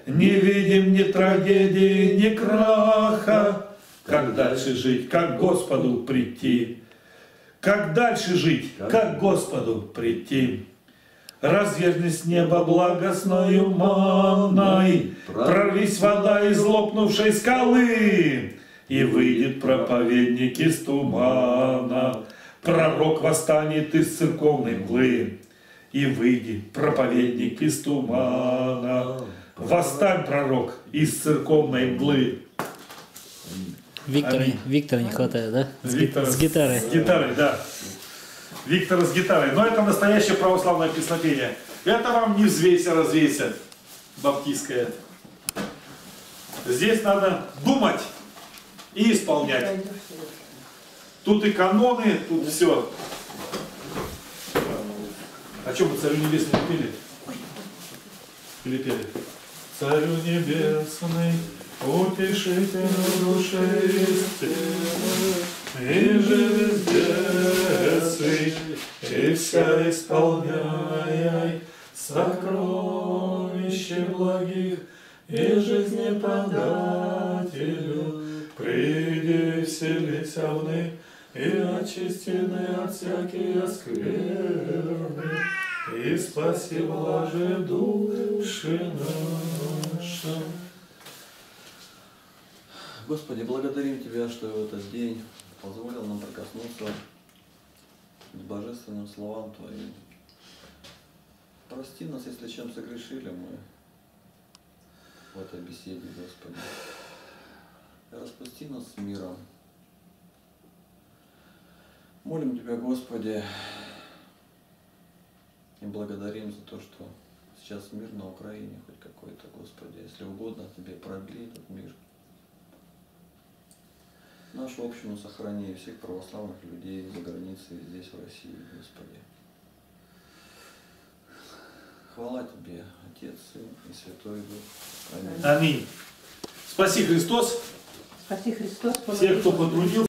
Не видим ни трагедии, ни краха. Как дальше жить, как к Господу прийти? Как дальше жить, как к Господу прийти? Разверни с неба благостною манной, прорвись вода из лопнувшей скалы, и выйдет проповедник из тумана. Пророк восстанет из церковной мглы, и выйдет проповедник из тумана. Восстань, пророк, из церковной мглы. Виктора, Виктора не хватает, да? С, ги- Виктора с гитарой. С гитарой, да. Виктора с гитарой. Но это настоящее православное песнопение. Это вам не взвейся, развейся, баптистское. Здесь надо думать и исполнять. Тут и каноны, тут все. А что мы Царю Небесному пели? Или пели? Царю Небесный, утешитель души истины, и же везде сы, и вся исполняй сокровище благих, и жизни подателю, приди вселися вны, и очистены от всякие скверны, и спаси блаже души наши. Господи, благодарим Тебя, что в этот день позволил нам прикоснуться к божественным словам Твоим. Прости нас, если чем согрешили мы в этой беседе, Господи. И распусти нас с миром. Молим Тебя, Господи, и благодарим за то, что сейчас мир на Украине хоть какой-то, Господи. Если угодно Тебе, продли этот мир. Нашу общину сохрани, всех православных людей за границей, здесь, в России, Господи. Хвала Тебе, Отец, Сын и Святой Дух. Аминь. Аминь. Спаси Христос. Спаси Христос. Всех, кто потрудился.